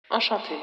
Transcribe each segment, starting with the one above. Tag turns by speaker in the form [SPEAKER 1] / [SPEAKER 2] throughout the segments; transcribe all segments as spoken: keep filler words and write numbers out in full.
[SPEAKER 1] Așa fi.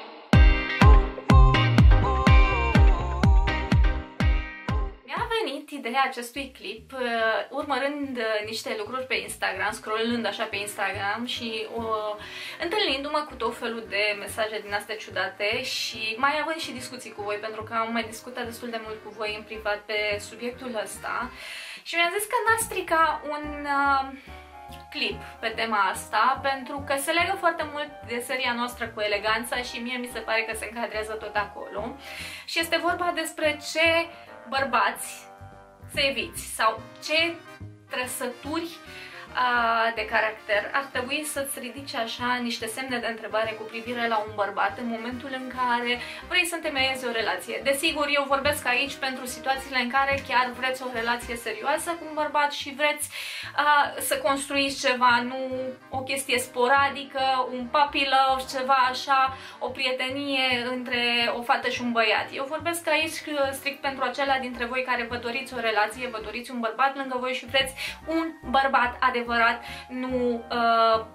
[SPEAKER 2] Mi-a venit ideea acestui clip uh, urmărând uh, niște lucruri pe Instagram, scrollând așa pe Instagram și uh, întâlnindu-mă cu tot felul de mesaje din astea ciudate și mai având și discuții cu voi, pentru că am mai discutat destul de mult cu voi în privat pe subiectul ăsta și mi-am zis că n-ar strica un uh, clip pe tema asta, pentru că se legă foarte mult de seria noastră cu eleganța și mie mi se pare că se încadrează tot acolo și este vorba despre ce bărbați să eviți sau ce trăsături a, de caracter ar trebui să-ți ridice așa niște semne de întrebare cu privire la un bărbat în momentul în care vrei să întemeiezi o relație. Desigur, eu vorbesc aici pentru situațiile în care chiar vreți o relație serioasă cu un bărbat și vreți a, să construiți ceva, nu o chestie sporadică, un puppy love, ceva așa, o prietenie între o fată și un băiat. Eu vorbesc aici strict pentru acelea dintre voi care vă doriți o relație, vă doriți un bărbat lângă voi și vreți un bărbat adevărat, nu uh,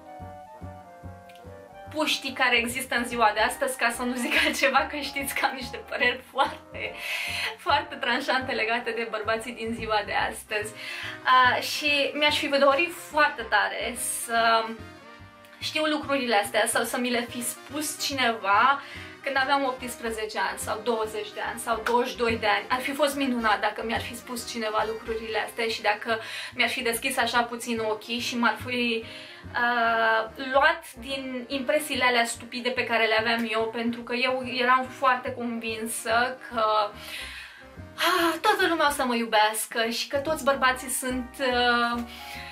[SPEAKER 2] puștii care există în ziua de astăzi, ca să nu zic altceva, că știți că am niște păreri foarte, foarte tranșante legate de bărbații din ziua de astăzi. Uh, și mi-aș fi dorit foarte tare să știu lucrurile astea sau să mi le fi spus cineva când aveam optsprezece ani sau douăzeci de ani sau douăzeci și doi de ani. Ar fi fost minunat dacă mi-ar fi spus cineva lucrurile astea și dacă mi-ar fi deschis așa puțin ochii și m-ar fi uh, luat din impresiile alea stupide pe care le aveam eu, pentru că eu eram foarte convinsă că uh, toată lumea o să mă iubească și că toți bărbații sunt uh,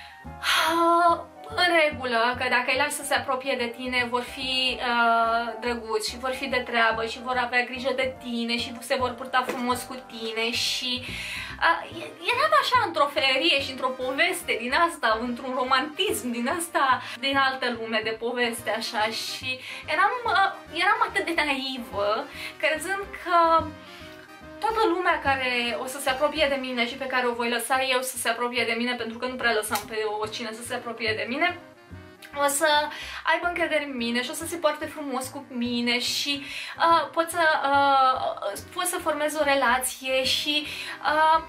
[SPEAKER 2] uh, în regulă, că dacă îi lași să se apropie de tine vor fi uh, drăguți și vor fi de treabă și vor avea grijă de tine și se vor purta frumos cu tine și uh, eram așa într-o fererie și într-o poveste din asta, într-un romantism din asta, din altă lume de poveste așa și eram, uh, eram atât de naivă, crezând că toată lumea care o să se apropie de mine și pe care o voi lăsa eu să se apropie de mine, pentru că nu prea lăsam pe oricine să se apropie de mine, o să aibă încredere în mine și o să se poarte frumos cu mine și uh, pot, să, uh, pot să formez o relație și uh,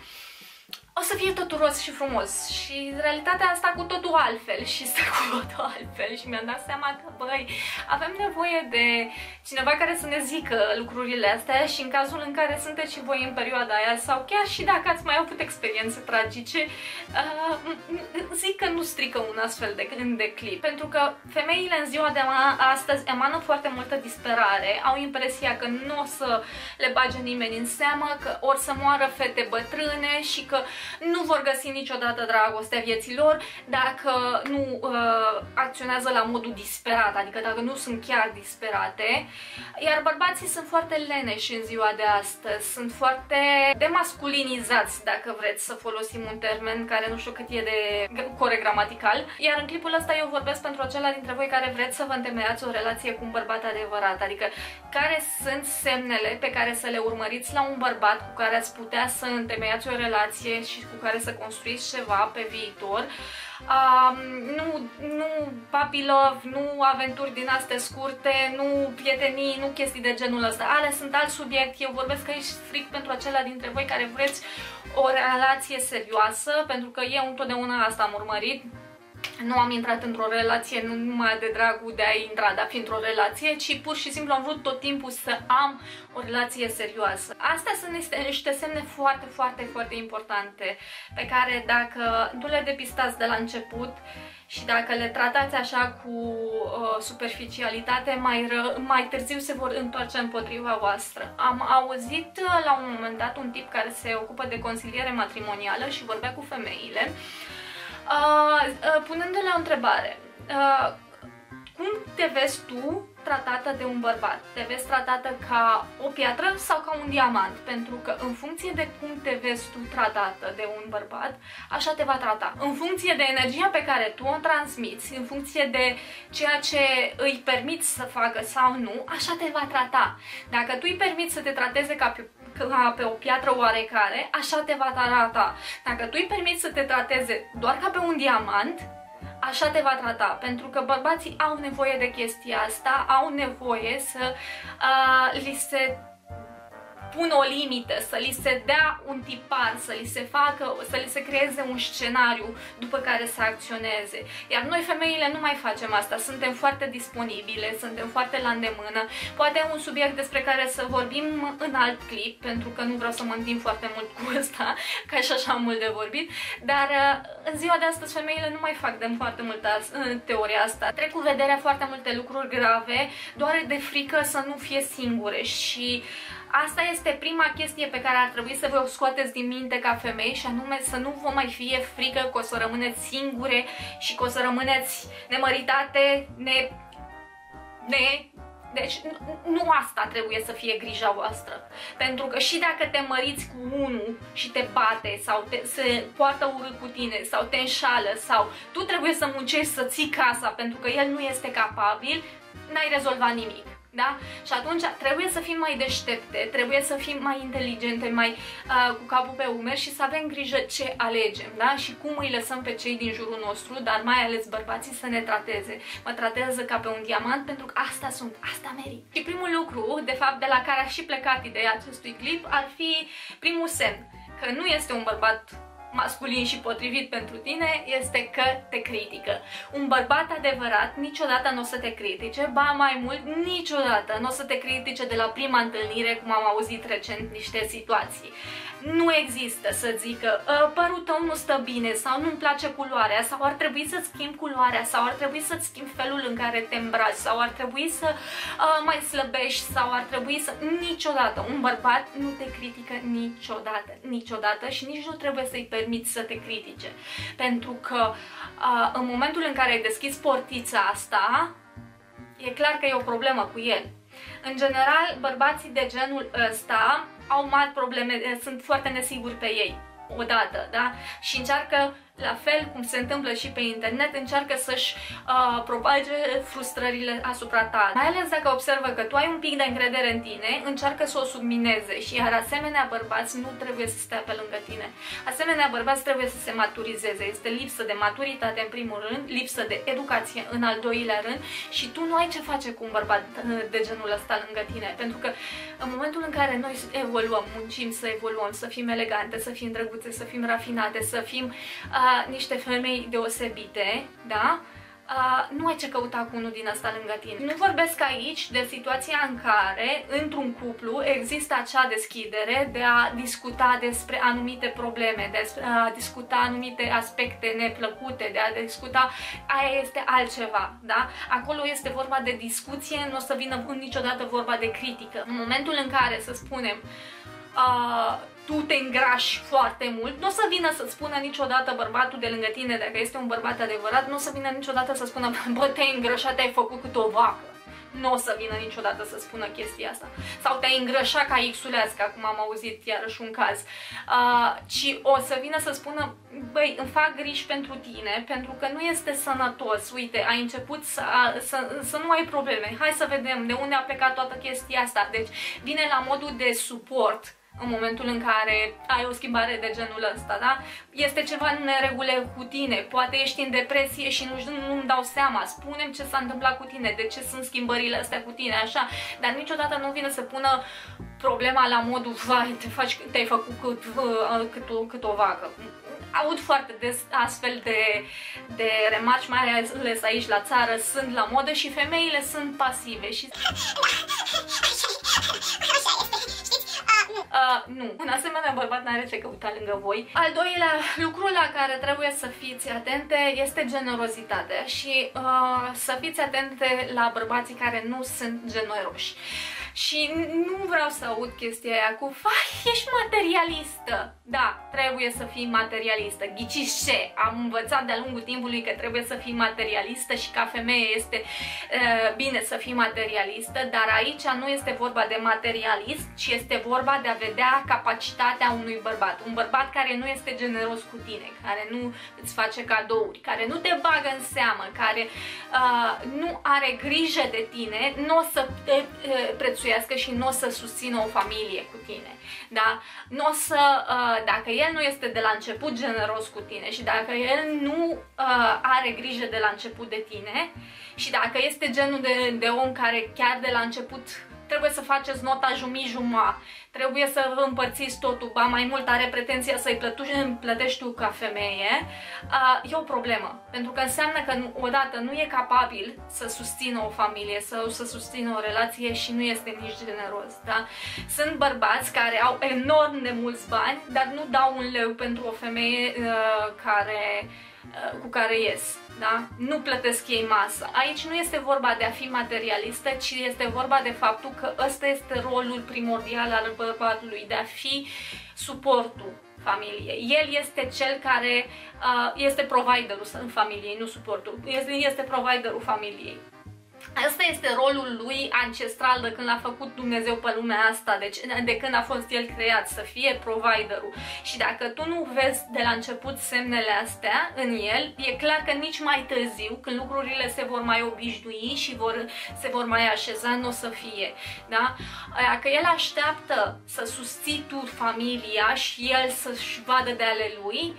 [SPEAKER 2] o să fie totul roz și frumos. Și realitatea asta cu totul altfel și stă cu totul altfel și mi-am dat seama că, băi, avem nevoie de cineva care să ne zică lucrurile astea și în cazul în care sunteți și voi în perioada aia sau chiar și dacă ați mai avut experiențe tragice, uh, zic că nu strică un astfel de, de clip, pentru că femeile în ziua de astăzi emană foarte multă disperare, au impresia că nu o să le bage nimeni în seamă, că or să moară fete bătrâne și că nu vor găsi niciodată dragostea vieților dacă nu uh, acționează la modul disperat, adică dacă nu sunt chiar disperate. Iar bărbații sunt foarte leneși în ziua de astăzi, sunt foarte demasculinizați, dacă vreți să folosim un termen care nu știu cât e de corect gramatical. Iar în clipul ăsta eu vorbesc pentru acelea dintre voi care vreți să vă întemeiați o relație cu un bărbat adevărat, adică care sunt semnele pe care să le urmăriți la un bărbat cu care ați putea să întemeiați o relație și cu care să construiți ceva pe viitor. Um, nu, nu puppy love, nu aventuri din astea scurte, nu prietenii, nu chestii de genul ăsta. Alea sunt alt subiect. Eu vorbesc aici strict pentru acelea dintre voi care vreți o relație serioasă, pentru că eu întotdeauna asta am urmărit. Nu am intrat într-o relație nu numai de dragul de a intra, de a fi într-o relație, ci pur și simplu am vrut tot timpul să am o relație serioasă. Astea sunt niște, niște semne foarte, foarte, foarte importante pe care dacă nu le depistați de la început și dacă le tratați așa cu uh, superficialitate, mai, ră, mai târziu se vor întoarce împotriva voastră. Am auzit uh, la un moment dat un tip care se ocupă de consiliere matrimonială și vorbea cu femeile, Uh, uh, punându-le o întrebare. Uh, cum te vezi tu tratată de un bărbat? Te vezi tratată ca o piatră sau ca un diamant? Pentru că în funcție de cum te vezi tu tratată de un bărbat, așa te va trata. În funcție de energia pe care tu o transmiți, în funcție de ceea ce îi permiți să facă sau nu, așa te va trata. Dacă tu îi permiți să te trateze ca pe ca pe o piatră oarecare, așa te va trata. Dacă tu îi permiți să te trateze doar ca pe un diamant, așa te va trata, pentru că bărbații au nevoie de chestia asta, au nevoie să uh, li se pună o limită, să li se dea un tipar, să li se facă, să li se creeze un scenariu după care să acționeze. Iar noi femeile nu mai facem asta, suntem foarte disponibile, suntem foarte la îndemână. Poate un subiect despre care să vorbim în alt clip, pentru că nu vreau să mă întind foarte mult cu ăsta, că și așa am mult de vorbit, dar în ziua de astăzi femeile nu mai fac de foarte mult în teoria asta. Trec cu vederea foarte multe lucruri grave, doar de frică să nu fie singure și asta este prima chestie pe care ar trebui să vă o scoateți din minte ca femei, și anume să nu vă mai fie frică că o să rămâneți singure și că o să rămâneți nemăritate, ne... ne... Deci nu, nu asta trebuie să fie grija voastră. Pentru că și dacă te măriți cu unul și te bate sau te, se poartă urât cu tine sau te înșală sau tu trebuie să muncești să ții casa pentru că el nu este capabil, n-ai rezolvat nimic. Da? Și atunci trebuie să fim mai deștepte, trebuie să fim mai inteligente, mai uh, cu capul pe umeri și să avem grijă ce alegem, da? Și cum îi lăsăm pe cei din jurul nostru, dar mai ales bărbații, să ne trateze. Mă tratează ca pe un diamant pentru că asta sunt, asta merit. Și primul lucru, de fapt, de la care a și plecat ideea acestui clip, ar fi primul semn că nu este un bărbat masculin și potrivit pentru tine, este că te critică. Un bărbat adevărat niciodată nu o să te critique, ba mai mult, niciodată nu o să te critique de la prima întâlnire, cum am auzit recent niște situații. Nu există să zică părul tău nu stă bine sau nu-mi place culoarea sau ar trebui să-ți schimbi culoarea sau ar trebui să-ți schimbi felul în care te îmbraci sau ar trebui să uh, mai slăbești sau ar trebui să... Niciodată. Un bărbat nu te critică niciodată. Niciodată și nici nu trebuie să-i permiți să te critique. Pentru că uh, în momentul în care ai deschis portița asta, e clar că e o problemă cu el. În general, bărbații de genul ăsta au mari probleme, sunt foarte nesiguri pe ei, odată, da? Și încearcă, la fel cum se întâmplă și pe internet, încearcă să-și uh, propage frustrările asupra ta. Mai ales dacă observă că tu ai un pic de încredere în tine, încearcă să o submineze și iar asemenea bărbați nu trebuie să stea pe lângă tine. Asemenea bărbați trebuie să se maturizeze. Este lipsă de maturitate în primul rând, lipsă de educație în al doilea rând și tu nu ai ce face cu un bărbat de genul ăsta lângă tine. Pentru că în momentul în care noi evoluăm, muncim să evoluăm, să fim elegante, să fim drăguțe, să fim rafinate, să fim uh, niște femei deosebite, da? Uh, nu ai ce căuta cu unul din asta lângă tine. Nu vorbesc aici de situația în care, într-un cuplu, există acea deschidere de a discuta despre anumite probleme, de a discuta anumite aspecte neplăcute, de a discuta... Aia este altceva, da? Acolo este vorba de discuție, nu o să vină niciodată vorba de critică. În momentul în care, să spunem, uh, tu te îngrași foarte mult, nu o să vină să spună niciodată bărbatul de lângă tine, dacă este un bărbat adevărat, nu o să vină niciodată să spună bă, te-ai îngrășat, te-ai făcut cât o vacă. Nu o să vină niciodată să spună chestia asta. Sau te-ai îngrășat ca Xulească, acum am auzit iarăși un caz. Uh, ci o să vină să spună, băi, îmi fac griji pentru tine, pentru că nu este sănătos. Uite, ai început să, să, să nu ai probleme. Hai să vedem de unde a plecat toată chestia asta. Deci vine la modul de suport în momentul în care ai o schimbare de genul ăsta, da? Este ceva în neregulă cu tine, poate ești în depresie și nu, nu-mi dau seama, spune-mi ce s-a întâmplat cu tine, de ce sunt schimbările astea cu tine, așa, dar niciodată nu vine să pună problema la modul, vai, te faci, te-ai făcut cât, cât, o, cât o vacă. Aud foarte des astfel de, de remarci, mai ales aici la țară, sunt la modă și femeile sunt pasive și... Uh, nu, un asemenea bărbat n-are ce căuta lângă voi. Al doilea lucru la care trebuie să fiți atente este generozitatea și uh, să fiți atente la bărbații care nu sunt generoși. Și nu vreau să aud chestia aia cu vai, ești materialistă. Da, trebuie să fii materialistă. Ghiciți ce? Am învățat de-a lungul timpului că trebuie să fii materialistă și ca femeie este uh, bine să fii materialistă, dar aici nu este vorba de materialism, ci este vorba de a vedea capacitatea unui bărbat. Un bărbat care nu este generos cu tine, care nu îți face cadouri, care nu te bagă în seamă, care uh, nu are grijă de tine, nu o să te uh, prețuiască prețuiască și nu o să susțină o familie cu tine. Da? Nu o să, uh, dacă el nu este de la început generos cu tine și dacă el nu uh, are grijă de la început de tine și dacă este genul de, de om care chiar de la început trebuie să faceți nota jumii-juma, trebuie să vă împărțiți totul, ba mai mult are pretenția să-i plătești tu ca femeie, uh, e o problemă. Pentru că înseamnă că odată nu e capabil să susțină o familie, să, să susțină o relație și nu este nici generos. Da? Sunt bărbați care au enorm de mulți bani, dar nu dau un leu pentru o femeie uh, care... cu care ies, da? Nu plătesc ei masă. Aici nu este vorba de a fi materialistă, ci este vorba de faptul că ăsta este rolul primordial al bărbatului, de a fi suportul familiei. El este cel care uh, este providerul în familie, nu suportul. Este, este providerul familiei. Asta este rolul lui ancestral de când l-a făcut Dumnezeu pe lumea asta, deci de când a fost el creat, să fie providerul. Și dacă tu nu vezi de la început semnele astea în el, e clar că nici mai târziu, când lucrurile se vor mai obișnui și vor, se vor mai așeza, nu o să fie. Da? Dacă el așteaptă să susții tu familia și el să-și vadă de ale lui,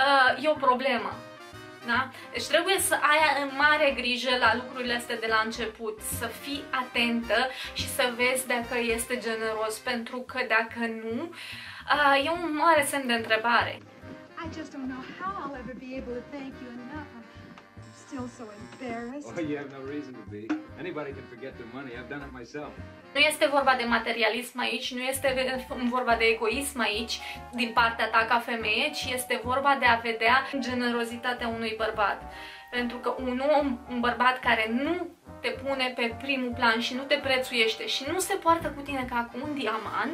[SPEAKER 2] e o problemă. Da? Deci trebuie să ai în mare grijă la lucrurile astea de la început, să fii atentă și să vezi dacă este generos, pentru că dacă nu, uh, e un mare semn de întrebare.
[SPEAKER 1] I just don't know how I'll ever be able to thank you enough. I'm still so embarrassed.
[SPEAKER 3] Oh, you have no reason to be. Anybody can forget their money. I've done it myself.
[SPEAKER 2] Nu este vorba de materialism aici, nu este vorba de egoism aici din partea ta ca femeie, ci este vorba de a vedea generozitatea unui bărbat. Pentru că un om, un bărbat care nu te pune pe primul plan și nu te prețuiește și nu se poartă cu tine ca cu un diamant,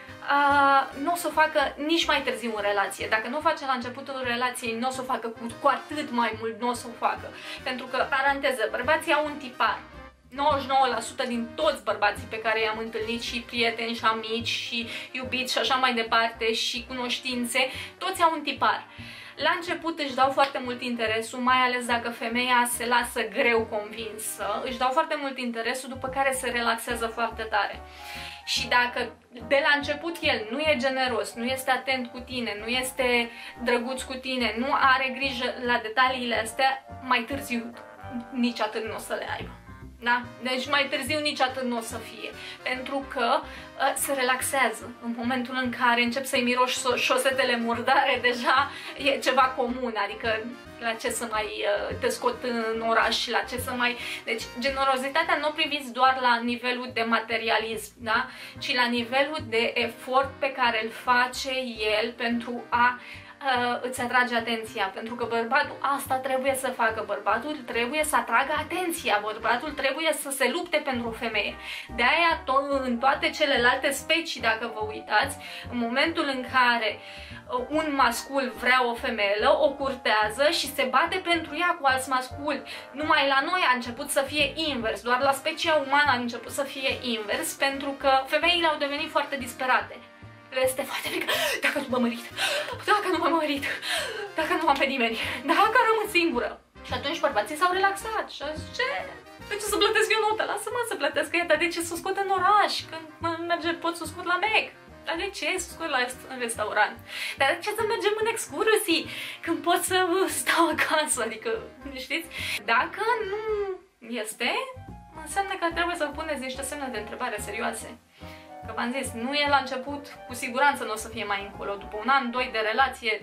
[SPEAKER 2] Uh, nu o să o facă nici mai târziu în relație. Dacă nu o face la începutul relației, nu o să o facă cu, cu atât mai mult, nu o să o facă. Pentru că, paranteză, bărbații au un tipar. nouăzeci și nouă la sută din toți bărbații pe care i-am întâlnit, și prieteni, și amici, și iubiți, și așa mai departe, și cunoștințe, toți au un tipar. La început își dau foarte mult interesul, mai ales dacă femeia se lasă greu convinsă, își dau foarte mult interesul, după care se relaxează foarte tare. Și dacă de la început el nu e generos, nu este atent cu tine, nu este drăguț cu tine, nu are grijă la detaliile astea, mai târziu nici atât nu o să le aibă. Da? Deci mai târziu nici atât nu o să fie. Pentru că uh, se relaxează. În momentul în care încep să-i miroși șosetele murdare, deja e ceva comun. Adică la ce să mai uh, te scot în oraș și la ce să mai... Deci generozitatea nu o priviți doar la nivelul de materialism, da? Ci la nivelul de efort pe care îl face el pentru a Uh, îți atrage atenția, pentru că bărbatul asta trebuie să facă, bărbatul trebuie să atragă atenția, bărbatul trebuie să se lupte pentru o femeie. De aia to- în toate celelalte specii, dacă vă uitați, în momentul în care uh, un mascul vrea o femeie, o curtează și se bate pentru ea cu alți masculi. Numai la noi a început să fie invers, doar la specia umană a început să fie invers, pentru că femeile au devenit foarte disperate. Le este foarte frică. Dacă nu m-am mărit, dacă nu m-am mărit, dacă nu am pe nimeni, dacă rămân singură. Și atunci bărbații s-au relaxat și au zis, ce? De ce să plătesc eu notă? Lasă-mă să plătesc ea, dar de ce să o scot în oraș? Când merge, pot să o scot la Mac. Dar de ce să o scot la în restaurant? Dar de ce să mergem în excursii când pot să stau acasă? Adică, știți? Dacă nu este, înseamnă că trebuie să puneți niște semne de întrebare serioase. Că v-am zis, nu e la început, cu siguranță nu o să fie mai încolo. După un an, doi de relație,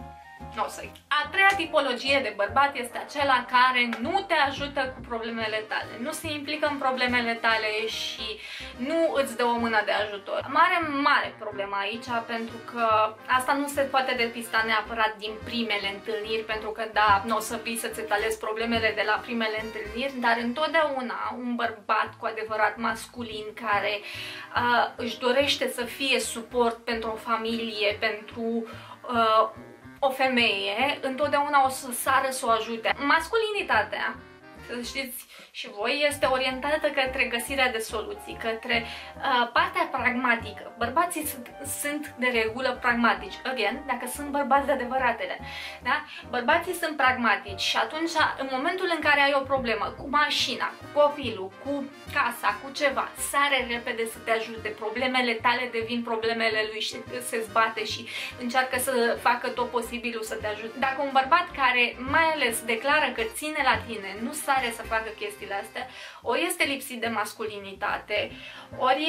[SPEAKER 2] nu o să -i. A treia tipologie de bărbat este acela care nu te ajută cu problemele tale, nu se implică în problemele tale și nu îți dă o mână de ajutor. Mare, mare problemă aici, pentru că asta nu se poate depista neapărat din primele întâlniri, pentru că da, nu o să vii să-ți etalezi problemele de la primele întâlniri, dar întotdeauna un bărbat cu adevărat masculin care uh, își dorește să fie suport pentru o familie, pentru uh, o femeie, întotdeauna o să sară să o ajute. Masculinitatea să știți și voi, este orientată către găsirea de soluții, către uh, partea pragmatică. Bărbații sunt, sunt de regulă pragmatici, again, dacă sunt bărbați de adevăratele. Da? Bărbații sunt pragmatici și atunci, în momentul în care ai o problemă cu mașina, cu copilul, cu casa, cu ceva, sare repede să te ajute. Problemele tale devin problemele lui și se zbate și încearcă să facă tot posibilul să te ajute. Dacă un bărbat care mai ales declară că ține la tine, nu sare să facă chestiile astea, ori este lipsit de masculinitate, ori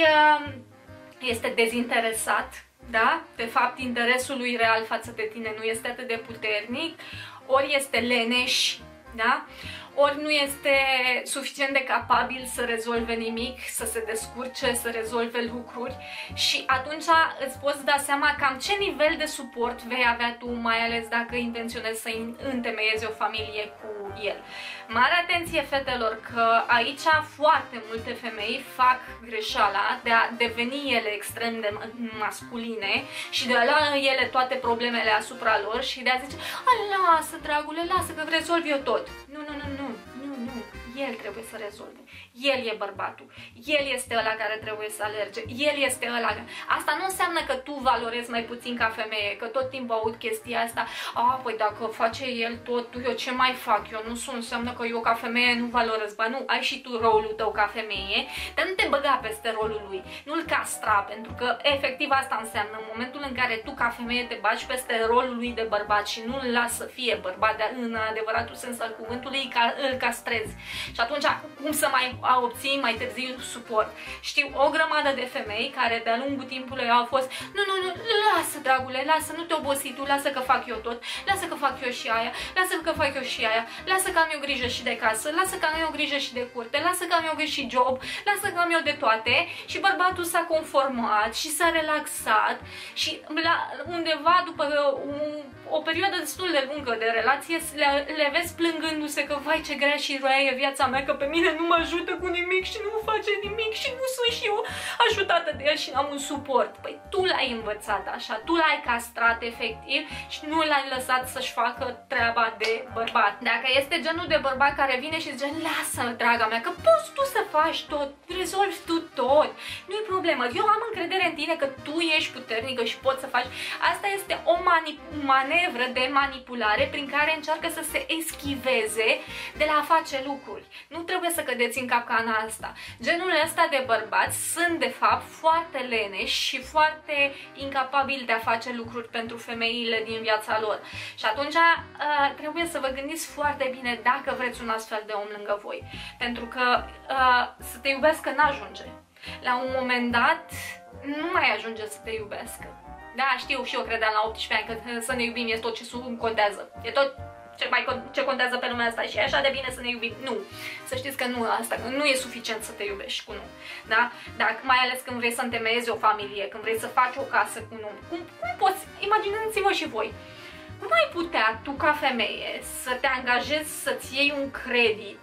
[SPEAKER 2] este dezinteresat, da? De fapt, interesul lui real față de tine nu este atât de puternic, ori este leneș, da? Ori nu este suficient de capabil să rezolve nimic, să se descurce, să rezolve lucruri și atunci îți poți da seama cam ce nivel de suport vei avea tu, mai ales dacă intenționezi să întemeiezi o familie cu el. Mare atenție, fetelor, că aici foarte multe femei fac greșeala de a deveni ele extrem de masculine și de a lua ele toate problemele asupra lor și de a zice: "A, lasă, dragule, lasă că rezolv eu tot." Nu, nu, nu, nu, nu, nu. El trebuie să rezolve. El e bărbatul. El este ăla care trebuie să alerge. El este ăla. Asta nu înseamnă că tu valorezi mai puțin ca femeie, că tot timpul aud chestia asta. A, păi dacă face el tot, eu ce mai fac? Eu nu sunt, înseamnă că eu ca femeie nu valorez. Ba nu, ai și tu rolul tău ca femeie, dar nu te băga peste rolul lui. Nu-l castra, pentru că efectiv asta înseamnă. În momentul în care tu ca femeie te bagi peste rolul lui de bărbat și nu-l lasă să fie bărbat, dar în adevăratul sens al cuvântului, îl castrezi. Și atunci, cum să mai obții mai târziu suport? Știu o grămadă de femei care de-a lungul timpului au fost: nu, nu, nu, lasă, dragule, lasă, nu te obosi tu, lasă că fac eu tot, lasă că fac eu și aia, lasă că fac eu și aia, lasă că am eu grijă și de casă, lasă că am eu grijă și de curte, lasă că am eu grijă și job, lasă că am eu de toate. Și bărbatul s-a conformat și s-a relaxat și la undeva după un, o perioadă destul de lungă de relație le, le vezi plângându-se că vai ce grea și roia e viața mea, că pe mine nu mă ajută cu nimic și nu face nimic și nu sunt și eu ajutată de el și n-am un suport. Păi tu l-ai învățat așa, tu l-ai castrat efectiv și nu l-ai lăsat să-și facă treaba de bărbat. Dacă este genul de bărbat care vine și zice: lasă, draga mea, că poți tu să faci tot, rezolvi tu tot, nu-i problemă, eu am încredere în tine că tu ești puternică și poți să faci. Asta este o manevră de manipulare prin care încearcă să se eschiveze de la a face lucruri. Nu trebuie să cădeți în capcana asta. Genul ăsta de bărbați sunt de fapt foarte leneși și foarte incapabili de a face lucruri pentru femeile din viața lor. Și atunci uh, trebuie să vă gândiți foarte bine dacă vreți un astfel de om lângă voi. Pentru că uh, să te iubească n-ajunge. La un moment dat nu mai ajunge să te iubească. Da, știu, și eu credeam la optsprezece ani că să ne iubim este tot ce contează. E tot ce, mai, ce contează pe lumea asta și e așa de bine să ne iubim. Nu. Să știți că nu, asta, nu e suficient să te iubești cu un om. Da? Dacă, mai ales când vrei să întemeiezi o familie, când vrei să faci o casă cu un om. Cum, cum poți? Imaginați-vă și voi. Cum ai putea tu ca femeie să te angajezi să-ți iei un credit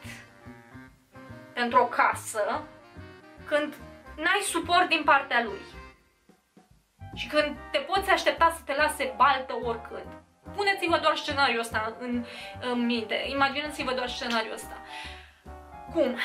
[SPEAKER 2] pentru o casă când n-ai suport din partea lui? Și când te poți aștepta să te lase baltă oricând. Puneți-vă doar scenariul ăsta în, în minte. Imaginați-vă doar scenariul ăsta. Cum?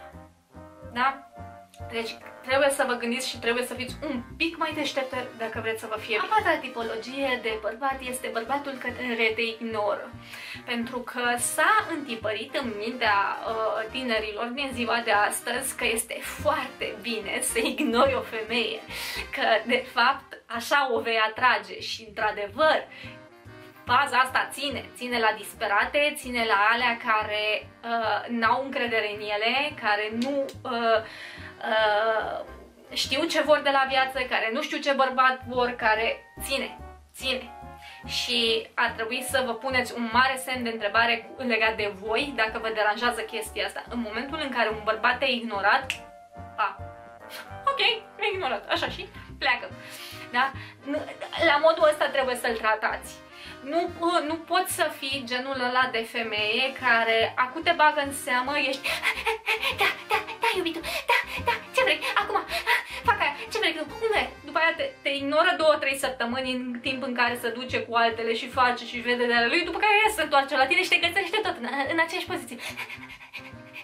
[SPEAKER 2] Da? Deci trebuie să vă gândiți și trebuie să fiți un pic mai deștepte dacă vreți să vă fie. A patra tipologie de bărbat este bărbatul care te ignoră. Pentru că s-a întipărit în mintea uh, tinerilor din ziua de astăzi că este foarte bine să ignori o femeie. Că de fapt așa o vei atrage și într-adevăr baza asta ține, ține la disperate, ține la alea care uh, n-au încredere în ele, care nu uh, uh, știu ce vor de la viață, care nu știu ce bărbat vor, care ține, ține. Și ar trebui să vă puneți un mare semn de întrebare legat de voi dacă vă deranjează chestia asta. În momentul în care un bărbat te-a ignorat, pa, ok, m-a ignorat, așa și pleacă. Da? La modul ăsta trebuie să-l tratați. Nu, nu poți să fii genul ăla de femeie care acum te bagă în seamă, ești da, da, da, iubitul, da, da, ce vrei, acum, fac aia, ce vrei, unde? După aia te, te ignoră două, trei săptămâni în timp în care se duce cu altele și face și vede de ale lui, după care el se întoarce la tine și te găsește tot în, în aceeași poziție.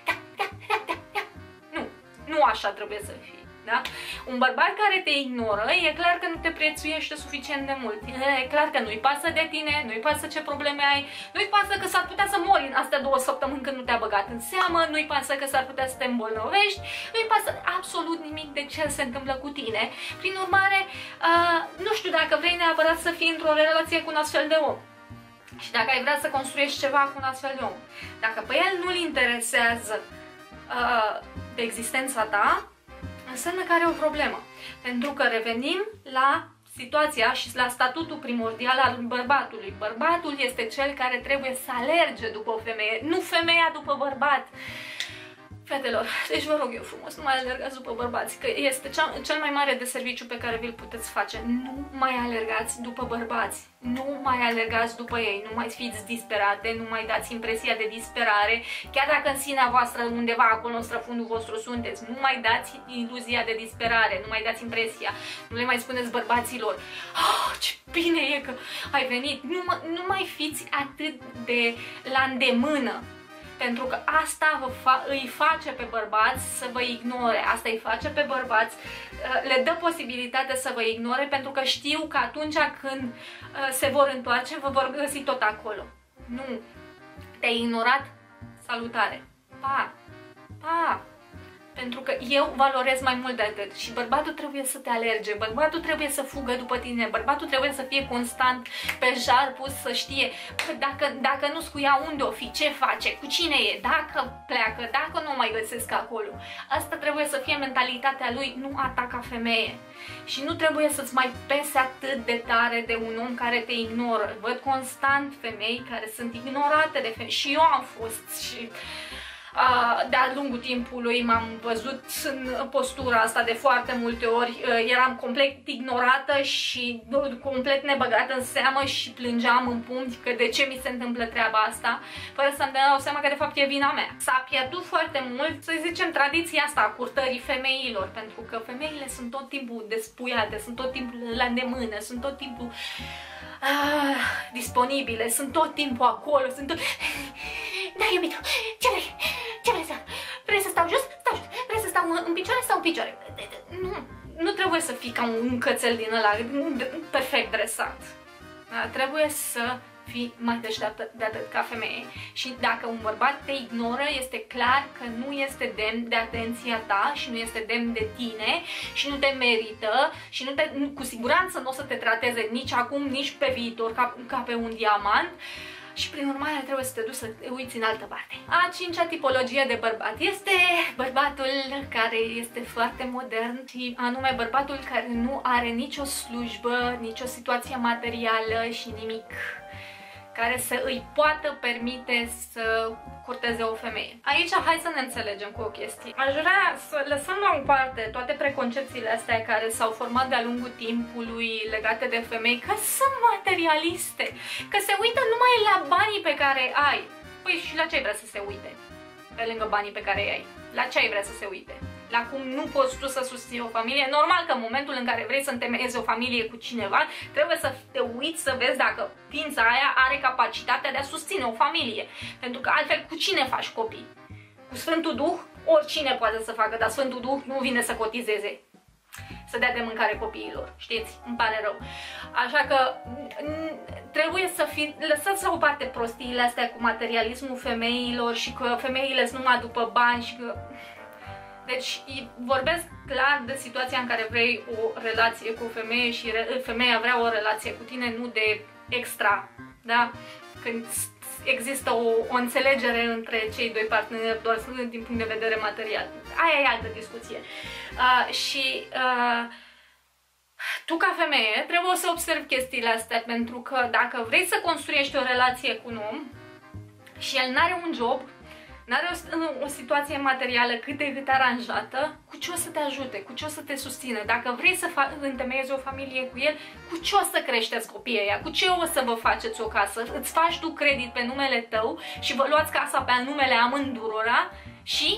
[SPEAKER 2] așa trebuie să fii. Da? Un bărbat care te ignoră, e clar că nu te prețuiește suficient de mult. E clar că nu-i pasă de tine, nu-i pasă ce probleme ai, nu-i pasă că s-ar putea să mori în astea două săptămâni când nu te-a băgat în seamă, nu-i pasă că s-ar putea să te îmbolnăvești, nu-i pasă absolut nimic de ce se întâmplă cu tine. Prin urmare, uh, nu știu dacă vrei neapărat să fii într-o relație cu un astfel de om. Și dacă ai vrea să construiești ceva cu un astfel de om. Dacă pe el nu-l interesează uh, de existența ta, înseamnă că are o problemă. Pentru că revenim la situația și la statutul primordial al bărbatului. Bărbatul este cel care trebuie să alerge după o femeie, nu femeia după bărbat. Fetelor, deci vă rog eu frumos, nu mai alergați după bărbați, că este cea, cel mai mare de serviciu pe care vi-l puteți face. Nu mai alergați după bărbați, nu mai alergați după ei, nu mai fiți disperate, nu mai dați impresia de disperare, chiar dacă în sinea voastră, undeva acolo în străfundul vostru sunteți, nu mai dați iluzia de disperare, nu mai dați impresia, nu le mai spuneți bărbaților, oh, ce bine e că ai venit, nu, nu mai fiți atât de la îndemână. Pentru că asta vă fa îi face pe bărbați să vă ignore, asta îi face pe bărbați, le dă posibilitatea să vă ignore pentru că știu că atunci când se vor întoarce, vă vor găsi tot acolo. Nu, te-ai ignorat, salutare, pa, pa, pentru că eu valorez mai mult de atât și bărbatul trebuie să te alerge, bărbatul trebuie să fugă după tine, bărbatul trebuie să fie constant pe jar pus, să știe dacă, dacă nu scuia unde o fi, ce face, cu cine e, dacă pleacă, dacă nu mai găsesc acolo. Asta trebuie să fie mentalitatea lui, nu a ta ca femeie. Și nu trebuie să-ți mai pese atât de tare de un om care te ignoră. Văd constant femei care sunt ignorate de femei și eu am fost și... de-a lungul timpului m-am văzut în postura asta de foarte multe ori, eram complet ignorată și complet nebăgată în seamă și plângeam în pumni că de ce mi se întâmplă treaba asta, fără să-mi dau seama că de fapt e vina mea. S-a pierdut foarte mult, să zicem, tradiția asta a curtării femeilor, pentru că femeile sunt tot timpul despuiate, sunt tot timpul la îndemână, sunt tot timpul ah, disponibile, sunt tot timpul acolo, sunt tot... Da, iubito, ce vrei? Ce vrei să... Vrei să stau jos? Stau jos. Vrei să stau în picioare? Stau în picioare. Nu, nu trebuie să fii ca un cățel din ăla perfect dresat. Da? Trebuie să fii mai deșteaptă de atât ca femeie. Și dacă un bărbat te ignoră, este clar că nu este demn de atenția ta și nu este demn de tine și nu te merită și nu te, cu siguranță nu o să te trateze nici acum, nici pe viitor ca, ca pe un diamant. Și prin urmare trebuie să te duci să te uiți în altă parte. A cincea tipologie de bărbat este bărbatul care este foarte modern și anume bărbatul care nu are nicio slujbă, nicio situație materială și nimic care să îi poată permite să curteze o femeie. Aici hai să ne înțelegem cu o chestie. Aș vrea să lăsăm la o parte toate preconcepțiile astea care s-au format de-a lungul timpului legate de femei, că sunt materialiste, că se uită numai la banii pe care ai. Păi și la ce ai vrea să se uite? Pe lângă banii pe care îi ai. La ce ai vrea să se uite? La cum nu poți tu să susții o familie? Normal că în momentul în care vrei să întemeiezi o familie cu cineva, trebuie să te uiți să vezi dacă ființa aia are capacitatea de a susține o familie. Pentru că altfel cu cine faci copii? Cu Sfântul Duh? Oricine poate să facă, dar Sfântul Duh nu vine să cotizeze, să dea de mâncare copiilor, știți? Îmi pare rău. Așa că trebuie să fi, lăsați la o parte prostiile astea cu materialismul femeilor și că femeile sunt numai după bani și că... Deci vorbesc clar de situația în care vrei o relație cu o femeie și femeia vrea o relație cu tine, nu de extra, da? Când există o, o înțelegere între cei doi parteneri doar din punct de vedere material. Aia e altă discuție. Uh, și uh, tu ca femeie trebuie să observi chestiile astea, pentru că dacă vrei să construiești o relație cu un om și el n-are un job, n-are o, o situație materială cât de cât aranjată, cu ce o să te ajute, cu ce o să te susțină? Dacă vrei să întemeiezi o familie cu el, cu ce o să creșteți copiii ăia? Cu ce o să vă faceți o casă? Îți faci tu credit pe numele tău și vă luați casa pe numele amândurora și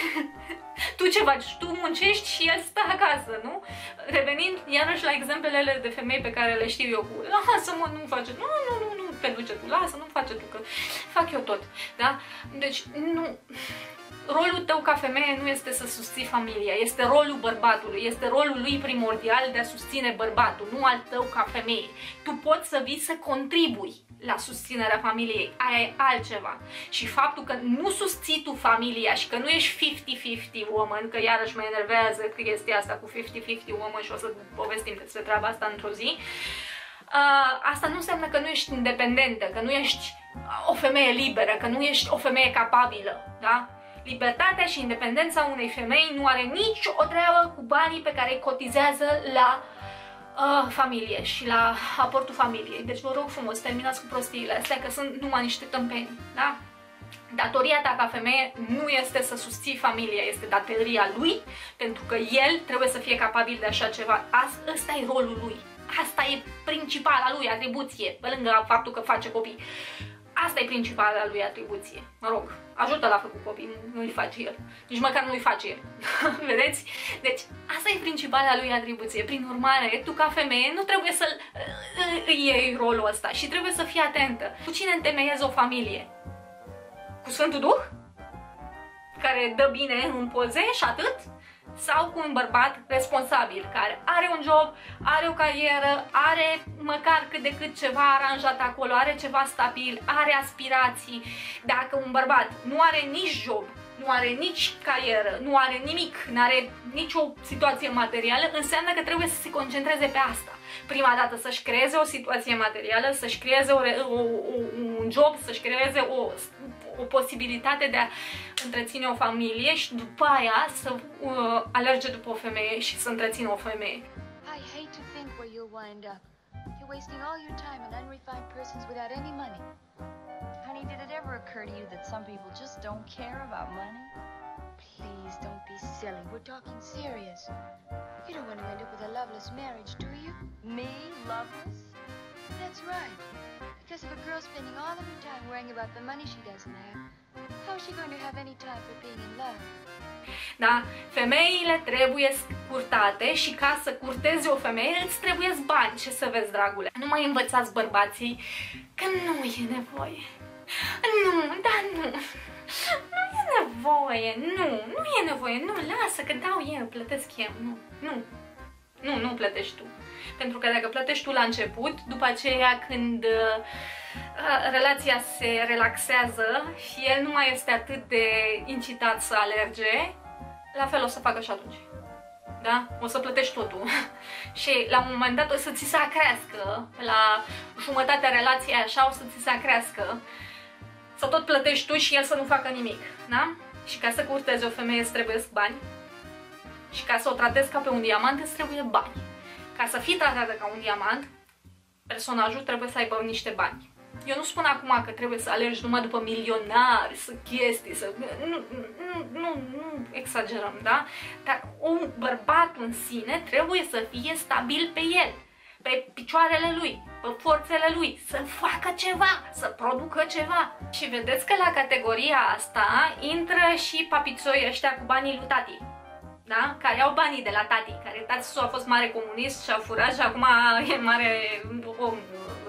[SPEAKER 2] tu ce faci? Tu muncești și el stă acasă, nu? Revenind iarăși la exemplele de femei pe care le știu eu cu lasă-mă, nu face, nu, nu, nu, nu te duce tu, lasă, nu face tu, că fac eu tot, da? Deci, nu, rolul tău ca femeie nu este să susții familia, este rolul bărbatului, este rolul lui primordial de a susține bărbatul, nu al tău ca femeie. Tu poți să vii să contribui la susținerea familiei, aia e altceva. Și faptul că nu susții tu familia și că nu ești cincizeci cincizeci woman, că iarăși mă enervează chestia asta cu cincizeci cincizeci woman și o să povestim despre treaba asta într-o zi, uh, asta nu înseamnă că nu ești independentă, că nu ești o femeie liberă, că nu ești o femeie capabilă, da? Libertatea și independența unei femei nu are nici o treabă cu banii pe care îi cotizează la uh, familie și la aportul familiei. Deci vă rog frumos, terminați cu prostiile astea, că sunt numai niște tâmpeni, da? Datoria ta ca femeie nu este să susții familia, este datoria lui, pentru că el trebuie să fie capabil de așa ceva. Asta e rolul lui. Asta e principala lui atribuție, pe lângă faptul că face copii. Asta e principala lui atribuție. Mă rog, ajută la făcut copii, nu-i face el. Nici măcar nu-i face el. Vedeți? Deci, asta e principala lui atribuție. Prin urmare, tu ca femeie nu trebuie să îi iei rolul ăsta și trebuie să fii atentă. Cu cine întemeiezi o familie? Cu Sfântul Duh? Care dă bine în poze și atât? Sau cu un bărbat responsabil, care are un job, are o carieră, are măcar cât de cât ceva aranjat acolo, are ceva stabil, are aspirații. Dacă un bărbat nu are nici job, nu are nici carieră, nu are nimic, nu are nicio situație materială, înseamnă că trebuie să se concentreze pe asta. Prima dată să-și creeze o situație materială, să-și creeze o, o, o, un job, să-și creeze o, o posibilitate de a întreține o familie și după aia să uh, alerge după o femeie și să întrețină o femeie.
[SPEAKER 4] I hate to think where you'll wind up. You're wasting all your time on unrefined persons without any money. Honey, did it ever occur to you that some people just don't care about money? Please don't be silly. We're talking serious. You don't want to end up with a loveless marriage, do you? Me? Loveless? That's right. Because if a girl's spending all of her time worrying about the money she doesn't have, how is she going to have any time for being in love?
[SPEAKER 2] Da, femeile trebuie curtate și ca să curtezi o femeie îți trebuie bani. Ce să vezi, dragule? Nu mai învățați bărbații că nu e nevoie. Nu, da, nu. Nu e nevoie, nu, nu e nevoie, nu, lasă că dau eu, plătesc eu, nu, nu, nu, nu plătești tu. Pentru că dacă plătești tu la început, după aceea când uh, relația se relaxează și el nu mai este atât de incitat să alerge, la fel o să facă și atunci. Da? O să plătești totul. Și la un moment dat o să ți se acrească, la jumătatea relației așa o să ți se acrească, să tot plătești tu și el să nu facă nimic. Da? Și ca să curtezi o femeie îți trebuie bani. Și ca să o tratezi ca pe un diamant îți trebuie bani. Ca să fii tratată ca un diamant, personajul trebuie să aibă niște bani. Eu nu spun acum că trebuie să alergi numai după milionari, să chestii, să... Nu, nu, nu, nu exagerăm, da? Dar un bărbat în sine trebuie să fie stabil pe el, pe picioarele lui, pe forțele lui, să facă ceva, să producă ceva. Și vedeți că la categoria asta intră și papițoii ăștia cu banii lui tati. Da? Care au banii de la tati, care tati a fost mare comunist și a furat și acum e mare om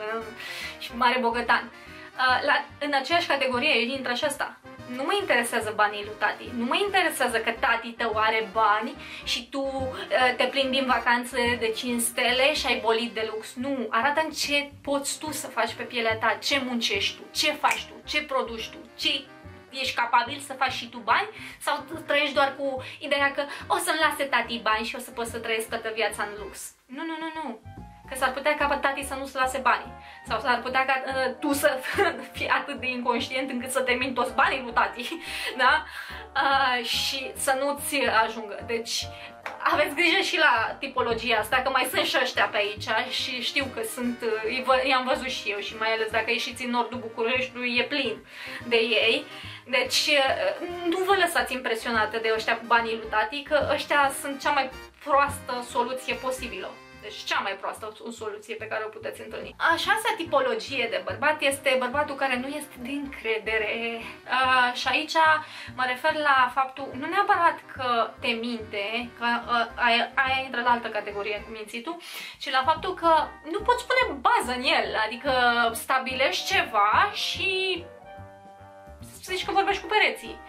[SPEAKER 2] și mare bogătan. La, în aceeași categorie intră și asta. Nu mă interesează banii lui tati, nu mă interesează că tati tău are bani și tu te plimbi în vacanțe de cinci stele și ai bolit de lux. Nu, arată-mi ce poți tu să faci pe pielea ta, ce muncești tu, ce faci tu, ce produci tu, ce ești capabil să faci și tu bani sau trăiești doar cu ideea că o să-mi lase tati bani și o să pot să trăiesc toată viața în lux. Nu, nu, nu, nu. Că s-ar putea ca tati să nu-ți lase banii. Sau s-ar putea ca uh, tu să fii atât de inconștient încât să termini toți banii lui tati. Da? Uh, și să nu-ți ajungă. Deci aveți grijă și la tipologia asta, că mai sunt și ăștia pe aici și știu că sunt, i-am văzut și eu și mai ales dacă ieșiți în nordul Bucureștiului e plin de ei. Deci nu vă lăsați impresionate de ăștia cu banii lui tati, că ăștia sunt cea mai proastă soluție posibilă. Deci cea mai proastă soluție pe care o puteți întâlni. A șasea tipologie de bărbat este bărbatul care nu este de încredere. A, și aici mă refer la faptul, nu neapărat că te minte, că a, aia, aia intră la altă categorie cu mințitul, ci la faptul că nu poți pune bază în el, adică stabilești ceva și zici că vorbești cu pereții.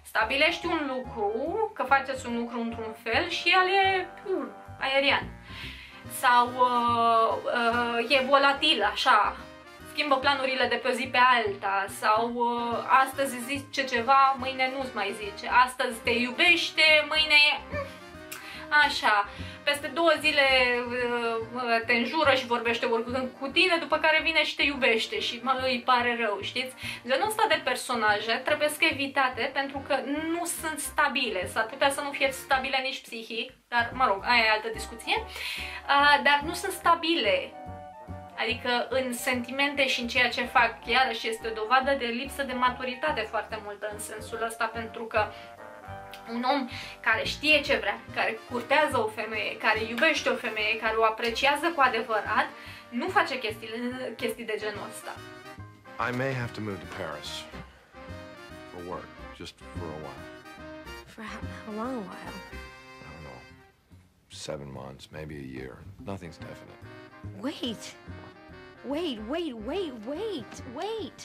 [SPEAKER 2] Stabilești un lucru, că faceți un lucru într-un fel și el e uh, aerian. Sau uh, uh, e volatil, așa, schimbă planurile de pe o zi pe alta. Sau uh, astăzi zice ceva, mâine nu-ți mai zice. Astăzi te iubește, mâine e... Așa, peste două zile uh, te înjură și vorbește cu tine, după care vine și te iubește și mă, îi pare rău, știți? Genul ăsta de personaje trebuie să evitate pentru că nu sunt stabile. S-ar putea să nu fie stabile nici psihic, dar mă rog, aia e altă discuție. Uh, dar nu sunt stabile. Adică în sentimente și în ceea ce fac, iarăși este o dovadă de lipsă de maturitate foarte multă în sensul ăsta, pentru că un om care știe ce vrea, care curtează o femeie, care iubește o femeie, care o apreciază cu adevărat, nu face chestii, chestii de genul ăsta.
[SPEAKER 5] I may have to move to Paris for work, just for a while.
[SPEAKER 6] For how, how long a while?
[SPEAKER 5] I don't know, seven months, maybe a year. Nothing's definite.
[SPEAKER 6] Wait, wait, wait, wait, wait, wait.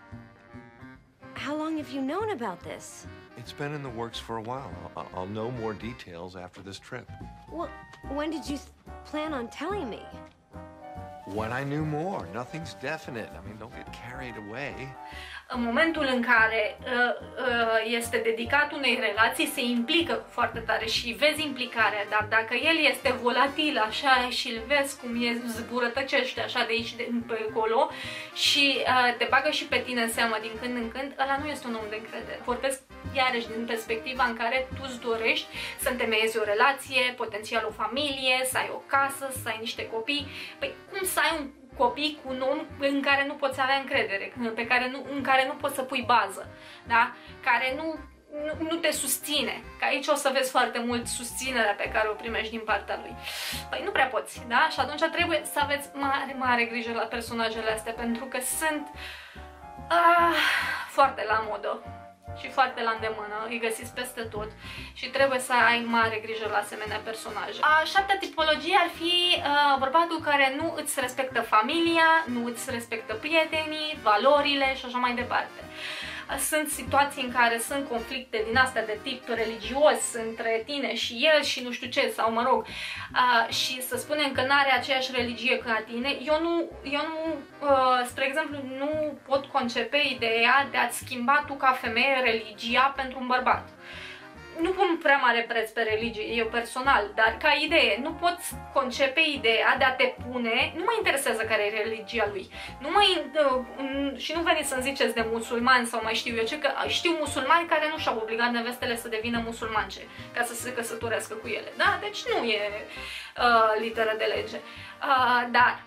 [SPEAKER 6] How long have you known about this?
[SPEAKER 5] It's been in the works for a while. I'll, I'll know more details after this trip.
[SPEAKER 6] Well, when did you plan on telling me?
[SPEAKER 5] When I knew more. Nothing's definite. I mean, don't get carried away.
[SPEAKER 2] În momentul în care uh, uh, este dedicat unei relații, se implică foarte tare și vezi implicarea, dar dacă el este volatil așa și îl vezi cum e zburătăcește așa de aici de pe acolo și uh, te bagă și pe tine în seamă din când în când, ăla nu este un om de încredere. Vorbesc iarăși din perspectiva în care tu îți dorești să întemeiezi o relație, potențial o familie, să ai o casă, să ai niște copii. Păi cum să ai un copii cu un om în care nu poți avea încredere, pe care nu, în care nu poți să pui bază, da? Care nu, nu, nu te susține, că aici o să vezi foarte mult susținerea pe care o primești din partea lui. Păi nu prea poți, da? Și atunci trebuie să aveți mare, mare grijă la personajele astea, pentru că sunt ah, foarte la modă și foarte la îndemână, îi găsiți peste tot și trebuie să ai mare grijă la asemenea personaje. A șaptea tipologie ar fi uh, bărbatul care nu îți respectă familia, nu îți respectă prietenii, valorile și așa mai departe. Sunt situații în care sunt conflicte din astea de tip religios între tine și el și nu știu ce, sau mă rog, uh, și să spunem că nu are aceeași religie ca tine, eu nu, eu nu uh, spre exemplu, nu pot concepe ideea de a-ți schimba tu ca femeie religia pentru un bărbat. Nu pun prea mare preț pe religie, eu personal, dar ca idee, nu pot concepe ideea de a te pune, nu mă interesează care e religia lui, nu mă, uh, și nu veniți să-mi ziceți de musulmani sau mai știu eu ce, că știu musulmani care nu și-au obligat nevestele să devină musulmance, ca să se căsătorească cu ele, da? Deci nu e uh, literă de lege, uh, dar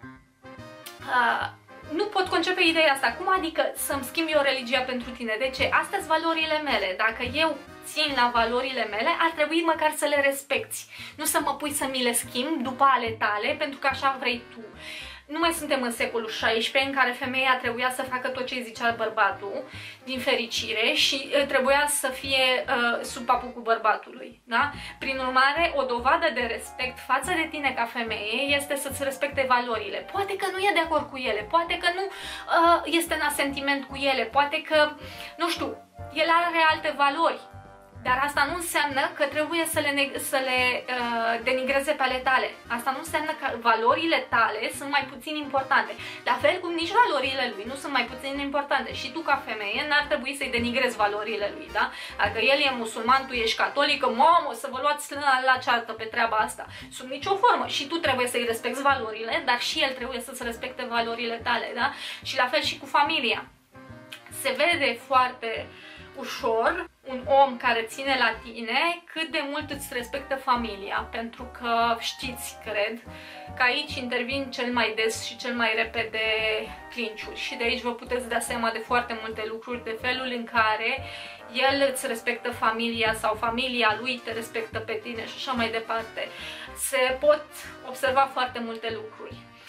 [SPEAKER 2] uh, nu pot concepe ideea asta. Cum adică să-mi schimb eu religia pentru tine? De ce? Astea sunt valorile mele. Dacă eu țin la valorile mele, ar trebui măcar să le respecti. Nu să mă pui să mi le schimb după ale tale, pentru că așa vrei tu. Nu mai suntem în secolul șaisprezece în care femeia trebuia să facă tot ce îi zicea bărbatul, din fericire, și trebuia să fie uh, sub papucul bărbatului. Da? Prin urmare, o dovadă de respect față de tine ca femeie este să-ți respecte valorile. Poate că nu e de acord cu ele, poate că nu uh, este în asentiment cu ele, poate că, nu știu, el are alte valori. Dar asta nu înseamnă că trebuie să le, să le uh, denigreze pe ale tale. Asta nu înseamnă că valorile tale sunt mai puțin importante. La fel cum nici valorile lui nu sunt mai puțin importante. Și tu, ca femeie, n-ar trebui să-i denigrezi valorile lui, da? Dacă el e musulman, tu ești catolică, mamă, să vă luați la, la ceartă pe treaba asta. Sub nicio formă. Și tu trebuie să-i respecti valorile, dar și el trebuie să-ți respecte valorile tale, da? Și la fel și cu familia. Se vede foarte ușor un om care ține la tine cât de mult îți respectă familia, pentru că știți, cred, că aici intervin cel mai des și cel mai repede clinciuri și de aici vă puteți da seama de foarte multe lucruri, de felul în care el îți respectă familia sau familia lui te respectă pe tine și așa mai departe. Se pot observa foarte multe lucruri.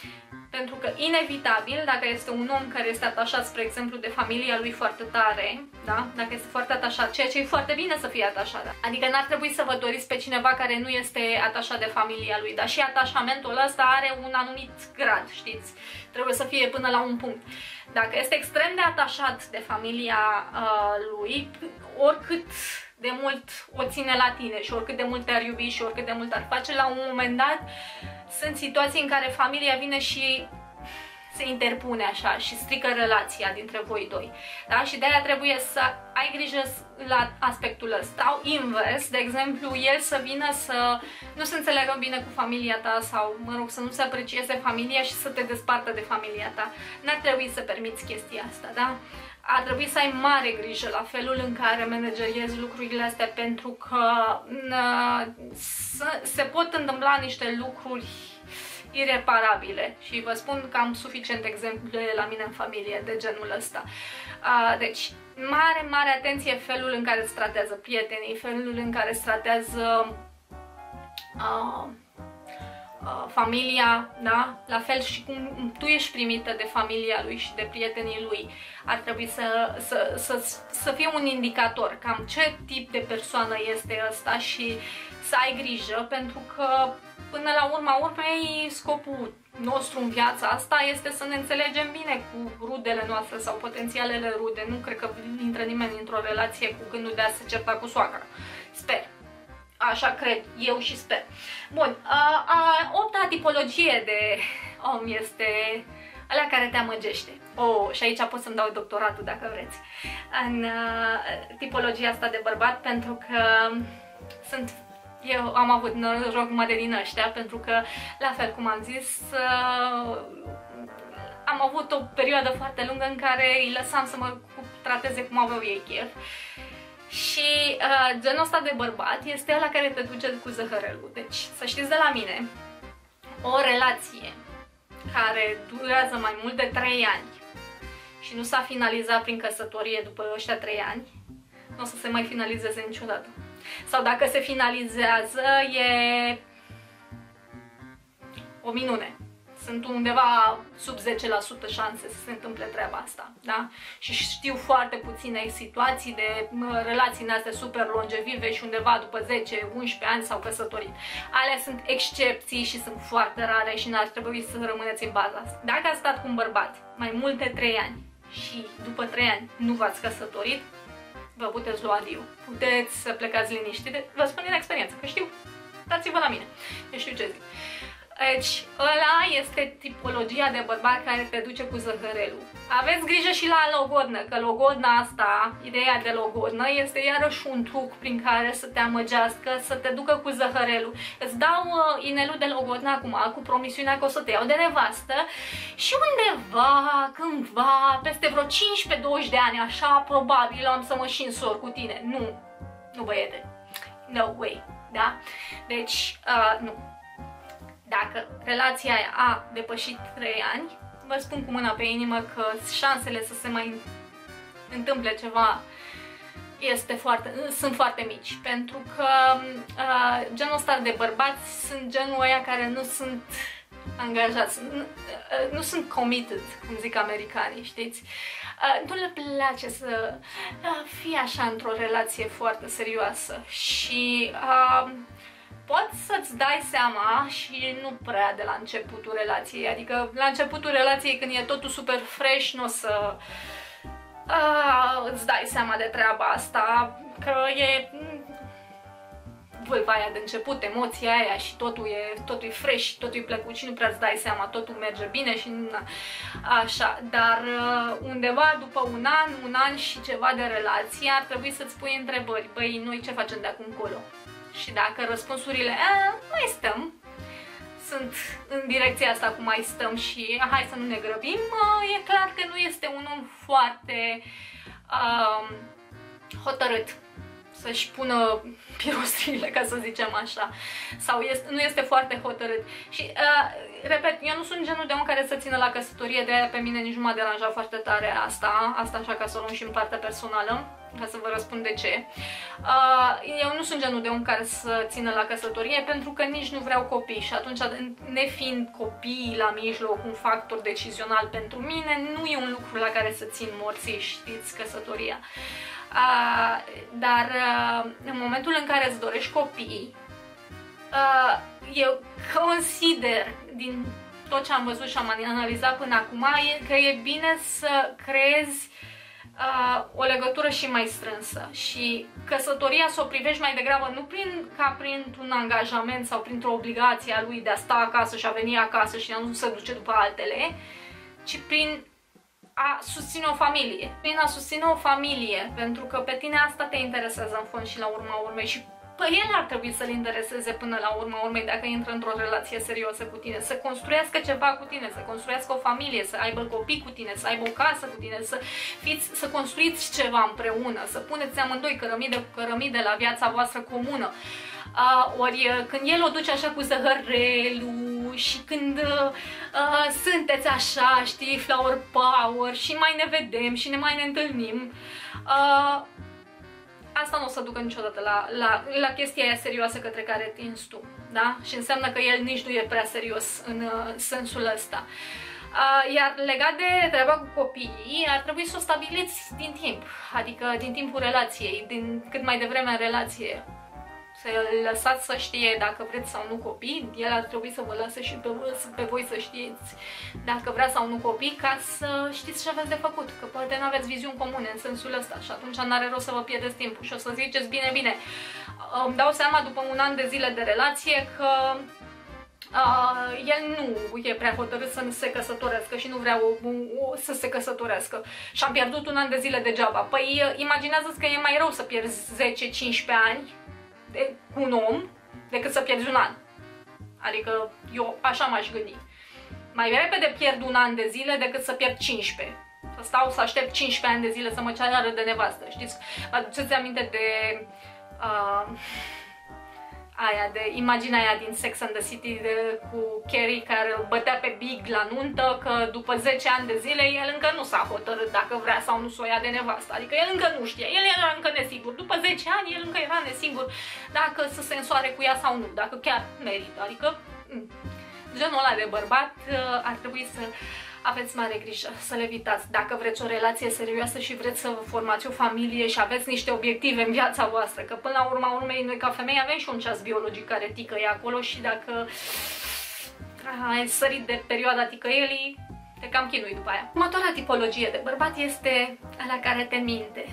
[SPEAKER 2] Pentru că, inevitabil, dacă este un om care este atașat, spre exemplu, de familia lui foarte tare, da? Dacă este foarte atașat, ceea ce e foarte bine să fie atașat. Adică n-ar trebui să vă doriți pe cineva care nu este atașat de familia lui, dar și atașamentul ăsta are un anumit grad, știți? Trebuie să fie până la un punct. Dacă este extrem de atașat de familia uh, lui, oricât de mult o ține la tine și oricât de mult te-ar iubi și oricât de mult ar face, la un moment dat sunt situații în care familia vine și se interpune așa și strică relația dintre voi doi. Da? Și de-aia trebuie să ai grijă la aspectul ăsta. Sau invers, de exemplu, el să vină să nu se înțeleagă bine cu familia ta sau, mă rog, să nu se aprecieze familia și să te despartă de familia ta. N-ar trebui să permiți chestia asta, da? Ar trebui să ai mare grijă la felul în care manageriezi lucrurile astea, pentru că se pot întâmpla niște lucruri ireparabile și vă spun că am suficient exemple la mine în familie de genul ăsta. Deci, mare, mare atenție felul în care îți tratează prietenii, felul în care îți tratează uh, uh, familia, da? La fel și cum tu ești primită de familia lui și de prietenii lui. Ar trebui să, să, să, să fie un indicator cam ce tip de persoană este ăsta și să ai grijă, pentru că până la urma urmei scopul nostru în viața asta este să ne înțelegem bine cu rudele noastre sau potențialele rude. Nu cred că intră nimeni într-o relație cu gândul de a se certa cu soacra. Sper. Așa cred eu și sper. Bun, a, a opta tipologie de om este ăla care te amăgește. Oh, și aici pot să-mi dau doctoratul dacă vreți. În uh, tipologia asta de bărbat, pentru că sunt eu am avut noroc mare din ăștia, pentru că, la fel cum am zis, uh, am avut o perioadă foarte lungă în care îi lăsam să mă trateze cum aveau ei chef. Și uh, genul ăsta de bărbat este ăla care te duce cu zăhărelul. Deci, să știți de la mine, o relație care durează mai mult de trei ani și nu s-a finalizat prin căsătorie după ăștia trei ani, nu o să se mai finalizeze niciodată. Sau dacă se finalizează, e o minune. Sunt undeva sub zece la sută șanse să se întâmple treaba asta, da? Și știu foarte puține situații de relații astea super longevive și undeva după zece unsprezece ani s-au căsătorit. Alea sunt excepții și sunt foarte rare și n-ar trebui să rămâneți în baza asta. Dacă ați stat cu un bărbat mai mult de trei ani și după trei ani nu v-ați căsătorit, vă puteți lua adiu. Puteți să plecați liniștite. Vă spun din experiență, că știu. Dați-vă la mine. Eu știu ce zic. Deci, ăla este tipologia de bărbat care te duce cu zăhărelul. Aveți grijă și la logodnă, că logodna asta, ideea de logodnă, este iarăși un truc prin care să te amăgească, să te ducă cu zăhărelul. Îți dau uh, inelul de logodnă acum, cu promisiunea că o să te iau de nevastă și undeva, cândva, peste vreo cincisprezece douăzeci de ani, așa, probabil am să mă și însor cu tine. Nu, nu băiete. No way, da? Deci, uh, nu. Dacă relația aia a depășit trei ani, vă spun cu mâna pe inimă că șansele să se mai întâmple ceva este foarte, sunt foarte mici, pentru că uh, genul ăsta de bărbați sunt genul ăia care nu sunt angajați, nu, uh, nu sunt committed, cum zic americanii, știți? Uh, nu le place să uh, fie așa într-o relație foarte serioasă și uh, poți să-ți dai seama și nu prea de la începutul relației, adică la începutul relației când e totul super fresh, nu o să uh, îți dai seama de treaba asta, că e vâlva aia de început, emoția aia și totul e, totul e fresh, totul e plăcut și nu prea îți dai seama, totul merge bine și așa, dar uh, undeva după un an, un an și ceva de relație ar trebui să-ți pui întrebări, băi, noi ce facem de acum încolo? Și dacă răspunsurile, a, mai stăm, sunt în direcția asta cum mai stăm și a, hai să nu ne grăbim, a, e clar că nu este un om foarte a, hotărât să-și pună pirostriile, ca să zicem așa, sau este, nu este foarte hotărât. Și, a, repet, eu nu sunt genul de om care să țină la căsătorie, de aia pe mine nici nu m-a deranjat foarte tare asta, asta așa ca să o luăm și în partea personală. ca să vă răspund de ce. Uh, eu nu sunt genul de om care să țină la căsătorie pentru că nici nu vreau copii și atunci, nefiind copiii la mijloc un factor decizional pentru mine, nu e un lucru la care să țin morții, știți, căsătoria. Uh, dar uh, în momentul în care îți dorești copii, uh, eu consider din tot ce am văzut și am analizat până acum e că e bine să creezi uh, o legătură și mai strânsă și căsătoria să o privești mai degrabă nu prin, ca printr-un angajament sau printr-o obligație a lui de a sta acasă și a veni acasă și a nu se duce după altele, ci prin a susține o familie. Prin a susține o familie, pentru că pe tine asta te interesează în fond și la urma urmei și pe el ar trebui să-l intereseze până la urma urmei dacă intră într-o relație serioasă cu tine, să construiască ceva cu tine, să construiască o familie, să aibă copii cu tine, să aibă o casă cu tine, să, fiți, să construiți ceva împreună, să puneți amândoi cărămide cu cărămide la viața voastră comună. Uh, ori când el o duce așa cu zăhărelul și când uh, sunteți așa, știi, flower power și mai ne vedem și ne mai ne întâlnim, uh, asta nu o să ducă niciodată la, la, la chestia aia serioasă către care tinzi tu, da? Și înseamnă că el nici nu e prea serios în uh, sensul ăsta. Uh, iar legat de treaba cu copiii, ar trebui să o stabiliți din timp, adică din timpul relației, din cât mai devreme în relație. Să-l lăsați să știe dacă vreți sau nu copii, el ar trebui să vă lase și pe, pe voi să știți dacă vrea sau nu copii, ca să știți ce aveți de făcut, că poate nu aveți viziuni comune în sensul ăsta și atunci n-are rost să vă pierdeți timpul și o să ziceți bine, bine, îmi dau seama după un an de zile de relație că Uh, el nu e prea hotărât să se căsătorească și nu vrea o, o, să se căsătorească și am pierdut un an de zile degeaba. Păi imaginează-ți că e mai rău să pierzi zece cincisprezece ani de, cu un om decât să pierzi un an. Adică eu așa m-aș gândi. Mai repede pierd un an de zile decât să pierd cincisprezece. Să stau să aștept cincisprezece ani de zile să mă ceară de nevastă. Știți? Vă aduceți aminte de uh, aia, de imaginea aia din Sex and the City de, cu Carrie care îl bătea pe Big la nuntă, că după zece ani de zile el încă nu s-a hotărât dacă vrea sau nu să o ia de nevastă. Adică el încă nu știa, el era încă nesigur. După zece ani el încă era nesigur dacă să se însoare cu ea sau nu, dacă chiar merită. Adică genul ăla de bărbat ar trebui să aveți mare grijă, să le evitați. Dacă vreți o relație serioasă și vreți să formați o familie și aveți niște obiective în viața voastră, că până la urma urmei noi ca femei avem și un ceas biologic care ticăie acolo și dacă ai sărit de perioada ticăielii, te cam chinui după aia. Următoarea tipologie de bărbat este la care te minte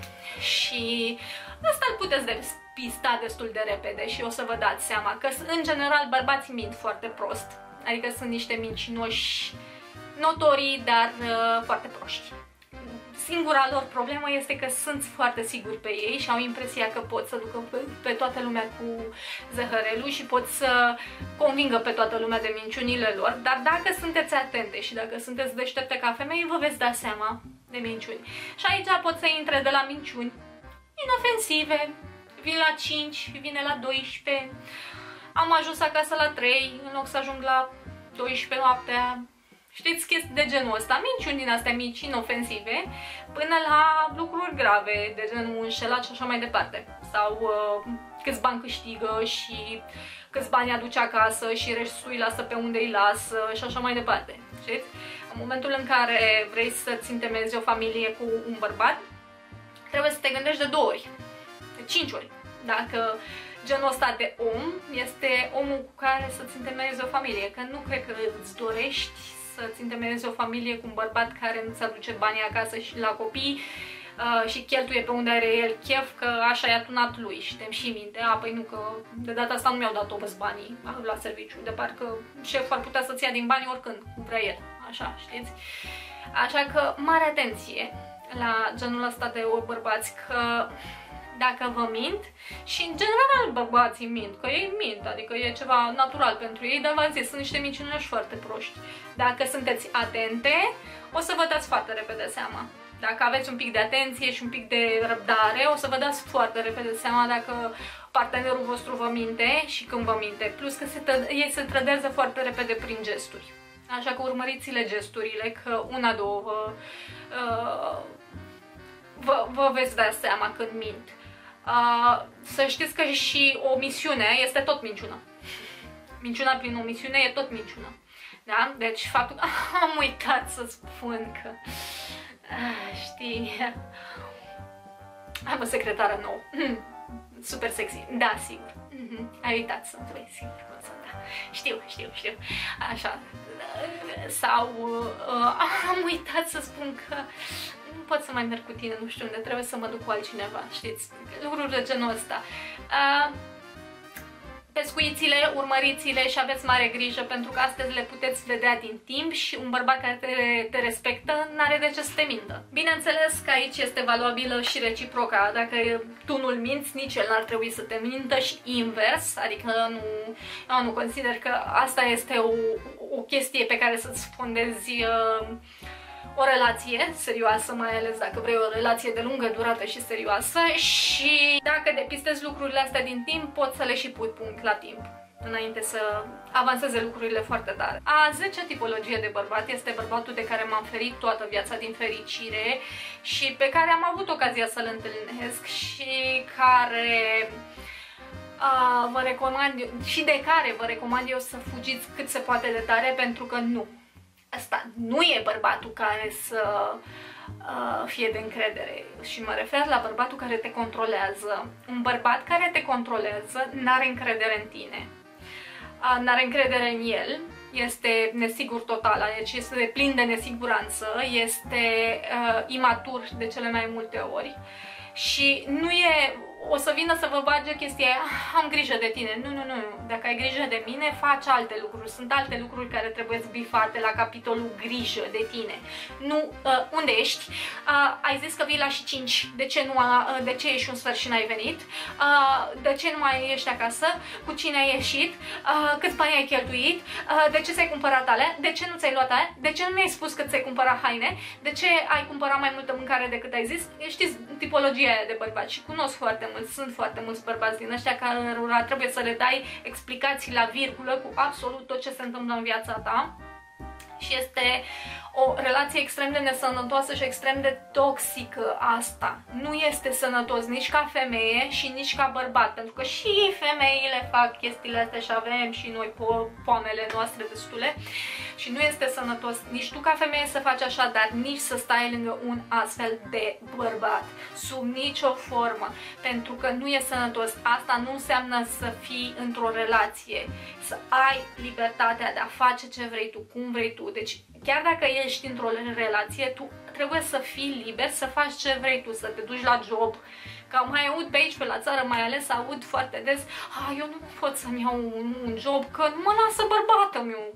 [SPEAKER 2] și asta îl puteți depista destul de repede și o să vă dați seama că în general bărbații mint foarte prost, adică sunt niște mincinoși notorii, dar uh, foarte proști. Singura lor problemă este că sunt foarte siguri pe ei și au impresia că pot să ducă pe, pe toată lumea cu zăhărelul și pot să convingă pe toată lumea de minciunile lor, dar dacă sunteți atente și dacă sunteți deștepte ca femei, vă veți da seama de minciuni. Și aici pot să intre de la minciuni inofensive, vin la cinci, vine la doisprezece, am ajuns acasă la trei, în loc să ajung la doisprezece noaptea. Știți, chestii de genul ăsta, minciuni din astea mici, inofensive, până la lucruri grave, de genul înșelat și așa mai departe. Sau uh, câți bani câștigă și câți bani aduce acasă și restul îi lasă pe unde îi lasă și așa mai departe. Știți? În momentul în care vrei să-ți întemeiezi o familie cu un bărbat, trebuie să te gândești de două ori, de cinci ori. Dacă genul ăsta de om este omul cu care să-ți întemeiezi o familie, că nu cred că îți dorești să-ți întemeiezi o familie cu un bărbat care nu-ți aduce banii acasă și la copii uh, și cheltuie pe unde are el chef, că așa i-a tunat lui și te-mi și minte, a, păi nu, că de data asta nu mi-au dat toți banii la serviciu, de parcă șeful ar putea să-ți ia din bani oricând, cum vrea el, așa, știți? Așa că mare atenție la genul ăsta de bărbați, că dacă vă mint, și în general bărbații mint, că ei mint, adică e ceva natural pentru ei, dar v-am zis, sunt niște mincinoși foarte proști. Dacă sunteți atente, o să vă dați foarte repede seama. Dacă aveți un pic de atenție și un pic de răbdare, o să vă dați foarte repede seama dacă partenerul vostru vă minte și când vă minte. Plus că se ei se trădează foarte repede prin gesturi. Așa că urmăriți-le gesturile, că una, două vă... Uh, vă, vă veți da seama când mint. Uh, să știți că și o misiune este tot minciună. Minciuna prin omisiune e tot minciună. Da? Deci faptul că am uitat să spun că uh, știi, am o secretară nouă. Super sexy. Da, sigur. Mm-hmm. Ai uitat să vrei, sigur. Da. Știu, știu, știu. Așa. Sau uh, am uitat să spun că nu pot să mai merg cu tine, nu știu unde, trebuie să mă duc cu altcineva, știți? Lucruri de genul ăsta. Uh, Pescuiți-le, urmăriți-le și aveți mare grijă, pentru că astăzi le puteți vedea din timp și un bărbat care te, te respectă n-are de ce să te mintă. Bineînțeles că aici este valabilă și reciproca. Dacă tu nu-l minți, nici el n-ar trebui să te mintă și invers, adică nu, eu nu consider că asta este o, o chestie pe care să-ți fondezi uh, o relație serioasă, mai ales dacă vrei o relație de lungă durată și serioasă, și dacă depistezi lucrurile astea din timp, poți să le și pui punct la timp, înainte să avanseze lucrurile foarte tare. A zecea tipologie de bărbat este bărbatul de care m-am ferit toată viața din fericire și pe care am avut ocazia să-l întâlnesc și care uh, vă recomand, și de care vă recomand eu să fugiți cât se poate de tare, pentru că nu. Asta nu e bărbatul care să uh, fie de încredere și mă refer la bărbatul care te controlează. Un bărbat care te controlează n-are încredere în tine, uh, n-are încredere în el, este nesigur total, deci este plin de nesiguranță, este uh, imatur de cele mai multe ori și nu e... O să vină să vă bage chestia aia, am grijă de tine. Nu, nu, nu, dacă ai grijă de mine, faci alte lucruri. Sunt alte lucruri care trebuie bifate la capitolul grijă de tine. Nu, uh, unde ești? Uh, ai zis că vii la și cinci. De ce, nu, uh, de ce ești un sfert și n-ai venit? Uh, de ce nu mai ești acasă? Cu cine ai ieșit? Uh, câți bani ai cheltuit? Uh, de ce ți-ai cumpărat alea? De ce nu ți-ai luat alea? De ce nu mi-ai spus că ți-ai cumpărat haine? De ce ai cumpărat mai multă mâncare decât ai zis? Știți, tipologia aia de bărbați și cunosc foarte mulți, sunt foarte mulți bărbați din ăștia care trebuie să le dai explicații la virgulă cu absolut tot ce se întâmplă în viața ta. Și este o relație extrem de nesănătoasă și extrem de toxică asta. Nu este sănătos nici ca femeie și nici ca bărbat, pentru că și femeile fac chestiile astea și avem și noi po poamele noastre destule. Și nu este sănătos nici tu ca femeie să faci așa, dar nici să stai lângă un astfel de bărbat. Sub nicio formă. Pentru că nu e sănătos. Asta nu înseamnă să fii într-o relație. Să ai libertatea de a face ce vrei tu, cum vrei tu. Deci chiar dacă ești într-o relație, tu trebuie să fii liber să faci ce vrei tu, să te duci la job. Că mai aud pe aici, pe la țară, mai ales aud foarte des, a, eu nu pot să-mi iau un, un job, că nu mă lasă bărbatul meu.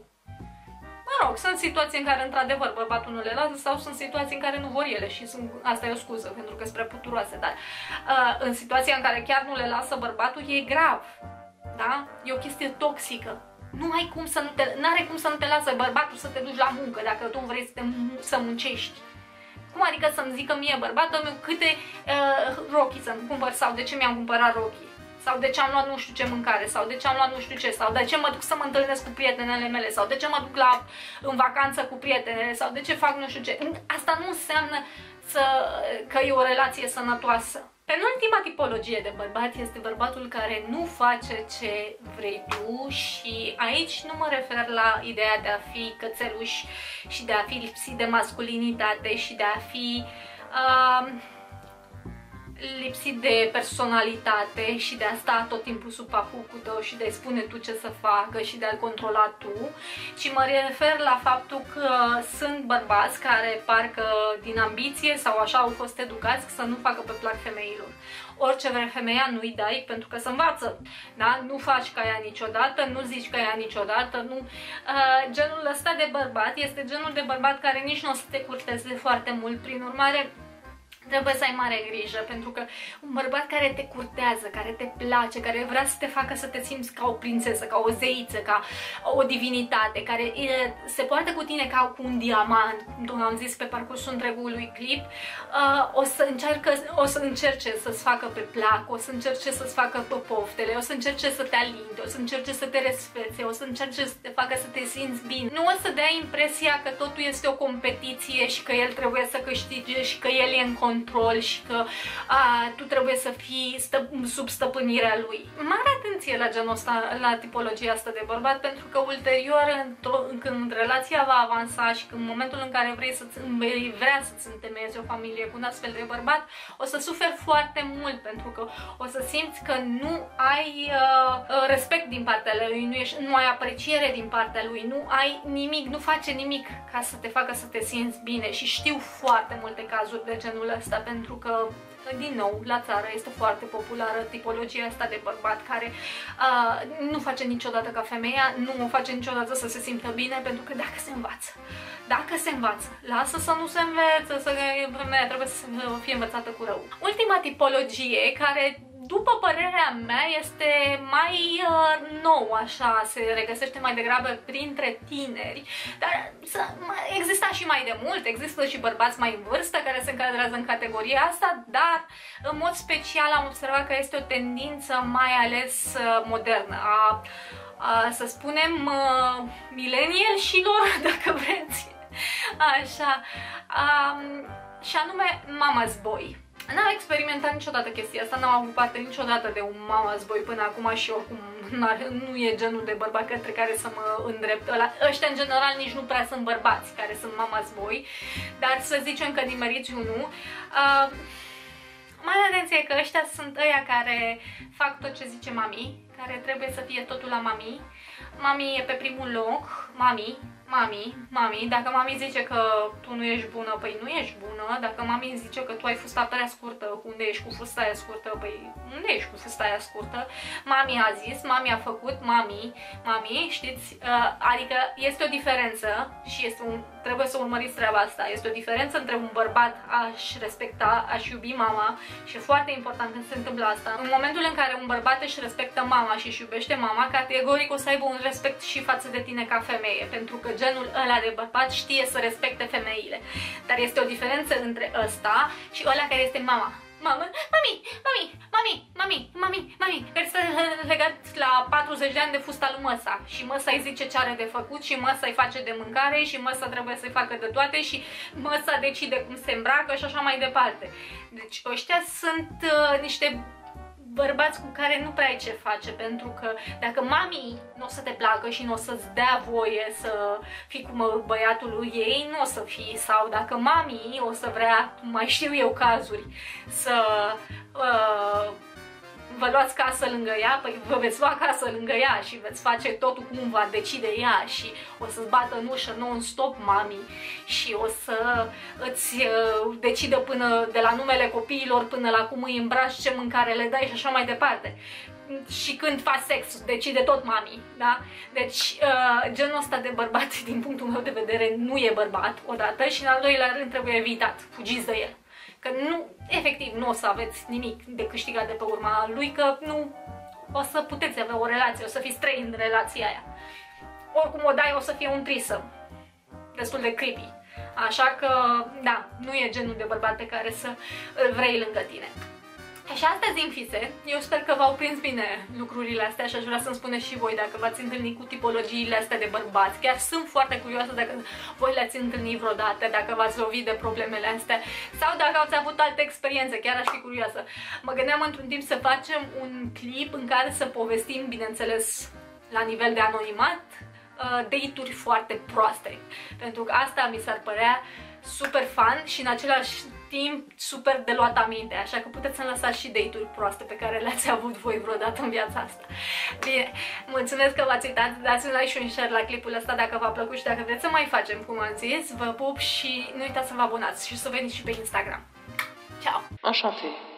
[SPEAKER 2] Mă rog, sunt situații în care într-adevăr bărbatul nu le lasă sau sunt situații în care nu vor ele și sunt, asta e o scuză pentru că sunt prea puturoase, dar uh, în situația în care chiar nu le lasă bărbatul e grav, da? E o chestie toxică. Nu ai cum să nu te, n-are cum să nu te lasă bărbatul să te duci la muncă dacă tu vrei să, te, să muncești. Cum adică să-mi zică mie bărbatul meu câte uh, rochii să-mi cumpăr sau de ce mi-am cumpărat rochii? Sau de ce am luat nu știu ce mâncare, sau de ce am luat nu știu ce, sau de ce mă duc să mă întâlnesc cu prietenele mele, sau de ce mă duc la, în vacanță cu prietenele, sau de ce fac nu știu ce. Asta nu înseamnă să, că e o relație sănătoasă. Penultima tipologie de bărbat este bărbatul care nu face ce vrei tu și aici nu mă refer la ideea de a fi cățeluș și de a fi lipsit de masculinitate și de a fi... Uh, lipsit de personalitate și de a sta tot timpul sub papucul tău și de a-i spune tu ce să facă și de a-l controla tu, ci mă refer la faptul că sunt bărbați care parcă din ambiție sau așa au fost educați să nu facă pe plac femeilor. Orice vrea femeia nu-i dai pentru că se învață, da? Nu faci ca ea niciodată, nu zici ca ea niciodată, nu... Uh, genul ăsta de bărbat este genul de bărbat care nici nu o să te curteze foarte mult, prin urmare trebuie să ai mare grijă, pentru că un bărbat care te curtează, care te place, care vrea să te facă să te simți ca o prințesă, ca o zeiță, ca o divinitate, care e, se poartă cu tine ca cu un diamant, cum am zis pe parcursul întregului clip, uh, o, să încearcă, o să încerce să-ți facă pe plac, o să încerce să-ți facă pe poftele, o să încerce să te alinte, o să încerce să te resfețe, o să încerce să te facă să te simți bine. Nu o să dea impresia că totul este o competiție și că el trebuie să câștige și că el e în control control și că a, tu trebuie să fii stă, sub stăpânirea lui. Mare atenție la genul ăsta, la tipologia asta de bărbat, pentru că ulterior, când relația va avansa și în momentul în care vrei să vei vrea să-ți întemeiezi o familie cu un astfel de bărbat, o să suferi foarte mult, pentru că o să simți că nu ai uh, respect din partea lui, nu, ești, nu ai apreciere din partea lui, nu ai nimic, nu face nimic ca să te facă să te simți bine. Și știu foarte multe cazuri de genul ăsta, pentru că, din nou, la țară este foarte populară tipologia asta de bărbat care uh, nu face niciodată ca femeia, nu o face niciodată să se simtă bine, pentru că dacă se învață, dacă se învață, lasă să nu se învețe, să femeia trebuie să fie învățată cu rău. Ultima tipologie, care după părerea mea este mai uh, nou, așa, se regăsește mai degrabă printre tineri, dar exista și mai de mult, există și bărbați mai în vârstă care se încadrează în categoria asta, dar în mod special am observat că este o tendință mai ales uh, modernă, a, a, să spunem, uh, millennial-șilor, dacă vreți, așa, um, și anume mama's boy. N-am experimentat niciodată chestia asta, n-am avut parte niciodată de un mama's boy până acum și oricum nu e genul de bărbat către care să mă îndrept. Ăla, ăștia în general nici nu prea sunt bărbați care sunt mama's boy, dar să zicem că nimeriți unul. Uh, mai atenție că ăștia sunt ăia care fac tot ce zice mami, care trebuie să fie totul la mami. Mami e pe primul loc, mami, mami, mami, dacă mami zice că tu nu ești bună, păi nu ești bună, dacă mami zice că tu ai fusta prea scurtă, unde ești cu fusta aia scurtă, păi unde ești cu fusta aia scurtă, mami a zis, mami a făcut, mami, mami, știți, adică este o diferență și este un, trebuie să urmăriți treaba asta, este o diferență între un bărbat a-și respecta, a-și iubi mama și e foarte important când se întâmplă asta. În momentul în care un bărbat își respectă mama și își iubește mama, categoric o să aibă un respect și față de tine ca femeie, pentru că genul ăla de bărbat știe să respecte femeile. Dar este o diferență între ăsta și ăla care este mama. Mamă, mami, mami, mami, mami, mami, mami, care stă legat la patruzeci de ani de fusta lui măsa și măsa îi zice ce are de făcut și măsa îi face de mâncare și măsa trebuie să-i facă de toate și măsa decide cum se îmbracă și așa mai departe. Deci ăștia sunt uh, niște bărbați cu care nu prea ai ce face, pentru că dacă mami nu o să te placă și nu o să-ți dea voie să fii cu băiatul lui ei, nu o să fii, sau dacă mami o să vrea, mai știu eu cazuri, să uh, vă luați casă lângă ea, păi vă veți lua casă lângă ea și veți face totul cum va decide ea și o să-ți bată în ușă non-stop mami și o să îți uh, decidă până de la numele copiilor până la cum îi îmbraci, ce mâncare le dai și așa mai departe. Și când faci sex, decide tot mami, da? Deci uh, genul ăsta de bărbat, din punctul meu de vedere, nu e bărbat, odată, și în al doilea rând trebuie evitat, fugiți de el. Că nu, efectiv, nu o să aveți nimic de câștigat de pe urma lui, că nu o să puteți avea o relație, o să fiți trei în relația aia. Oricum o dai, o să fie un trisă, destul de creepy. Așa că, da, nu e genul de bărbat pe care să îl vrei lângă tine. Și astea din fise, eu sper că v-au prins bine lucrurile astea și aș vrea să-mi spuneți și voi dacă v-ați întâlnit cu tipologiile astea de bărbați. Chiar sunt foarte curioasă dacă voi le-ați întâlnit vreodată, dacă v-ați lovit de problemele astea sau dacă ați avut alte experiențe, chiar aș fi curioasă. Mă gândeam într-un timp să facem un clip în care să povestim, bineînțeles, la nivel de anonimat, date-uri foarte proaste. Pentru că asta mi s-ar părea super fun și în același timp super de luat aminte, așa că puteți să-mi lăsați și date-uri proaste pe care le-ați avut voi vreodată în viața asta. Bine, mulțumesc că v-ați uitat, dați un like și un share la clipul ăsta dacă v-a plăcut și dacă vreți să mai facem cum am zis, vă pup și nu uitați să vă abonați și să veniți și pe Instagram. Ciao!
[SPEAKER 7] Așa fi.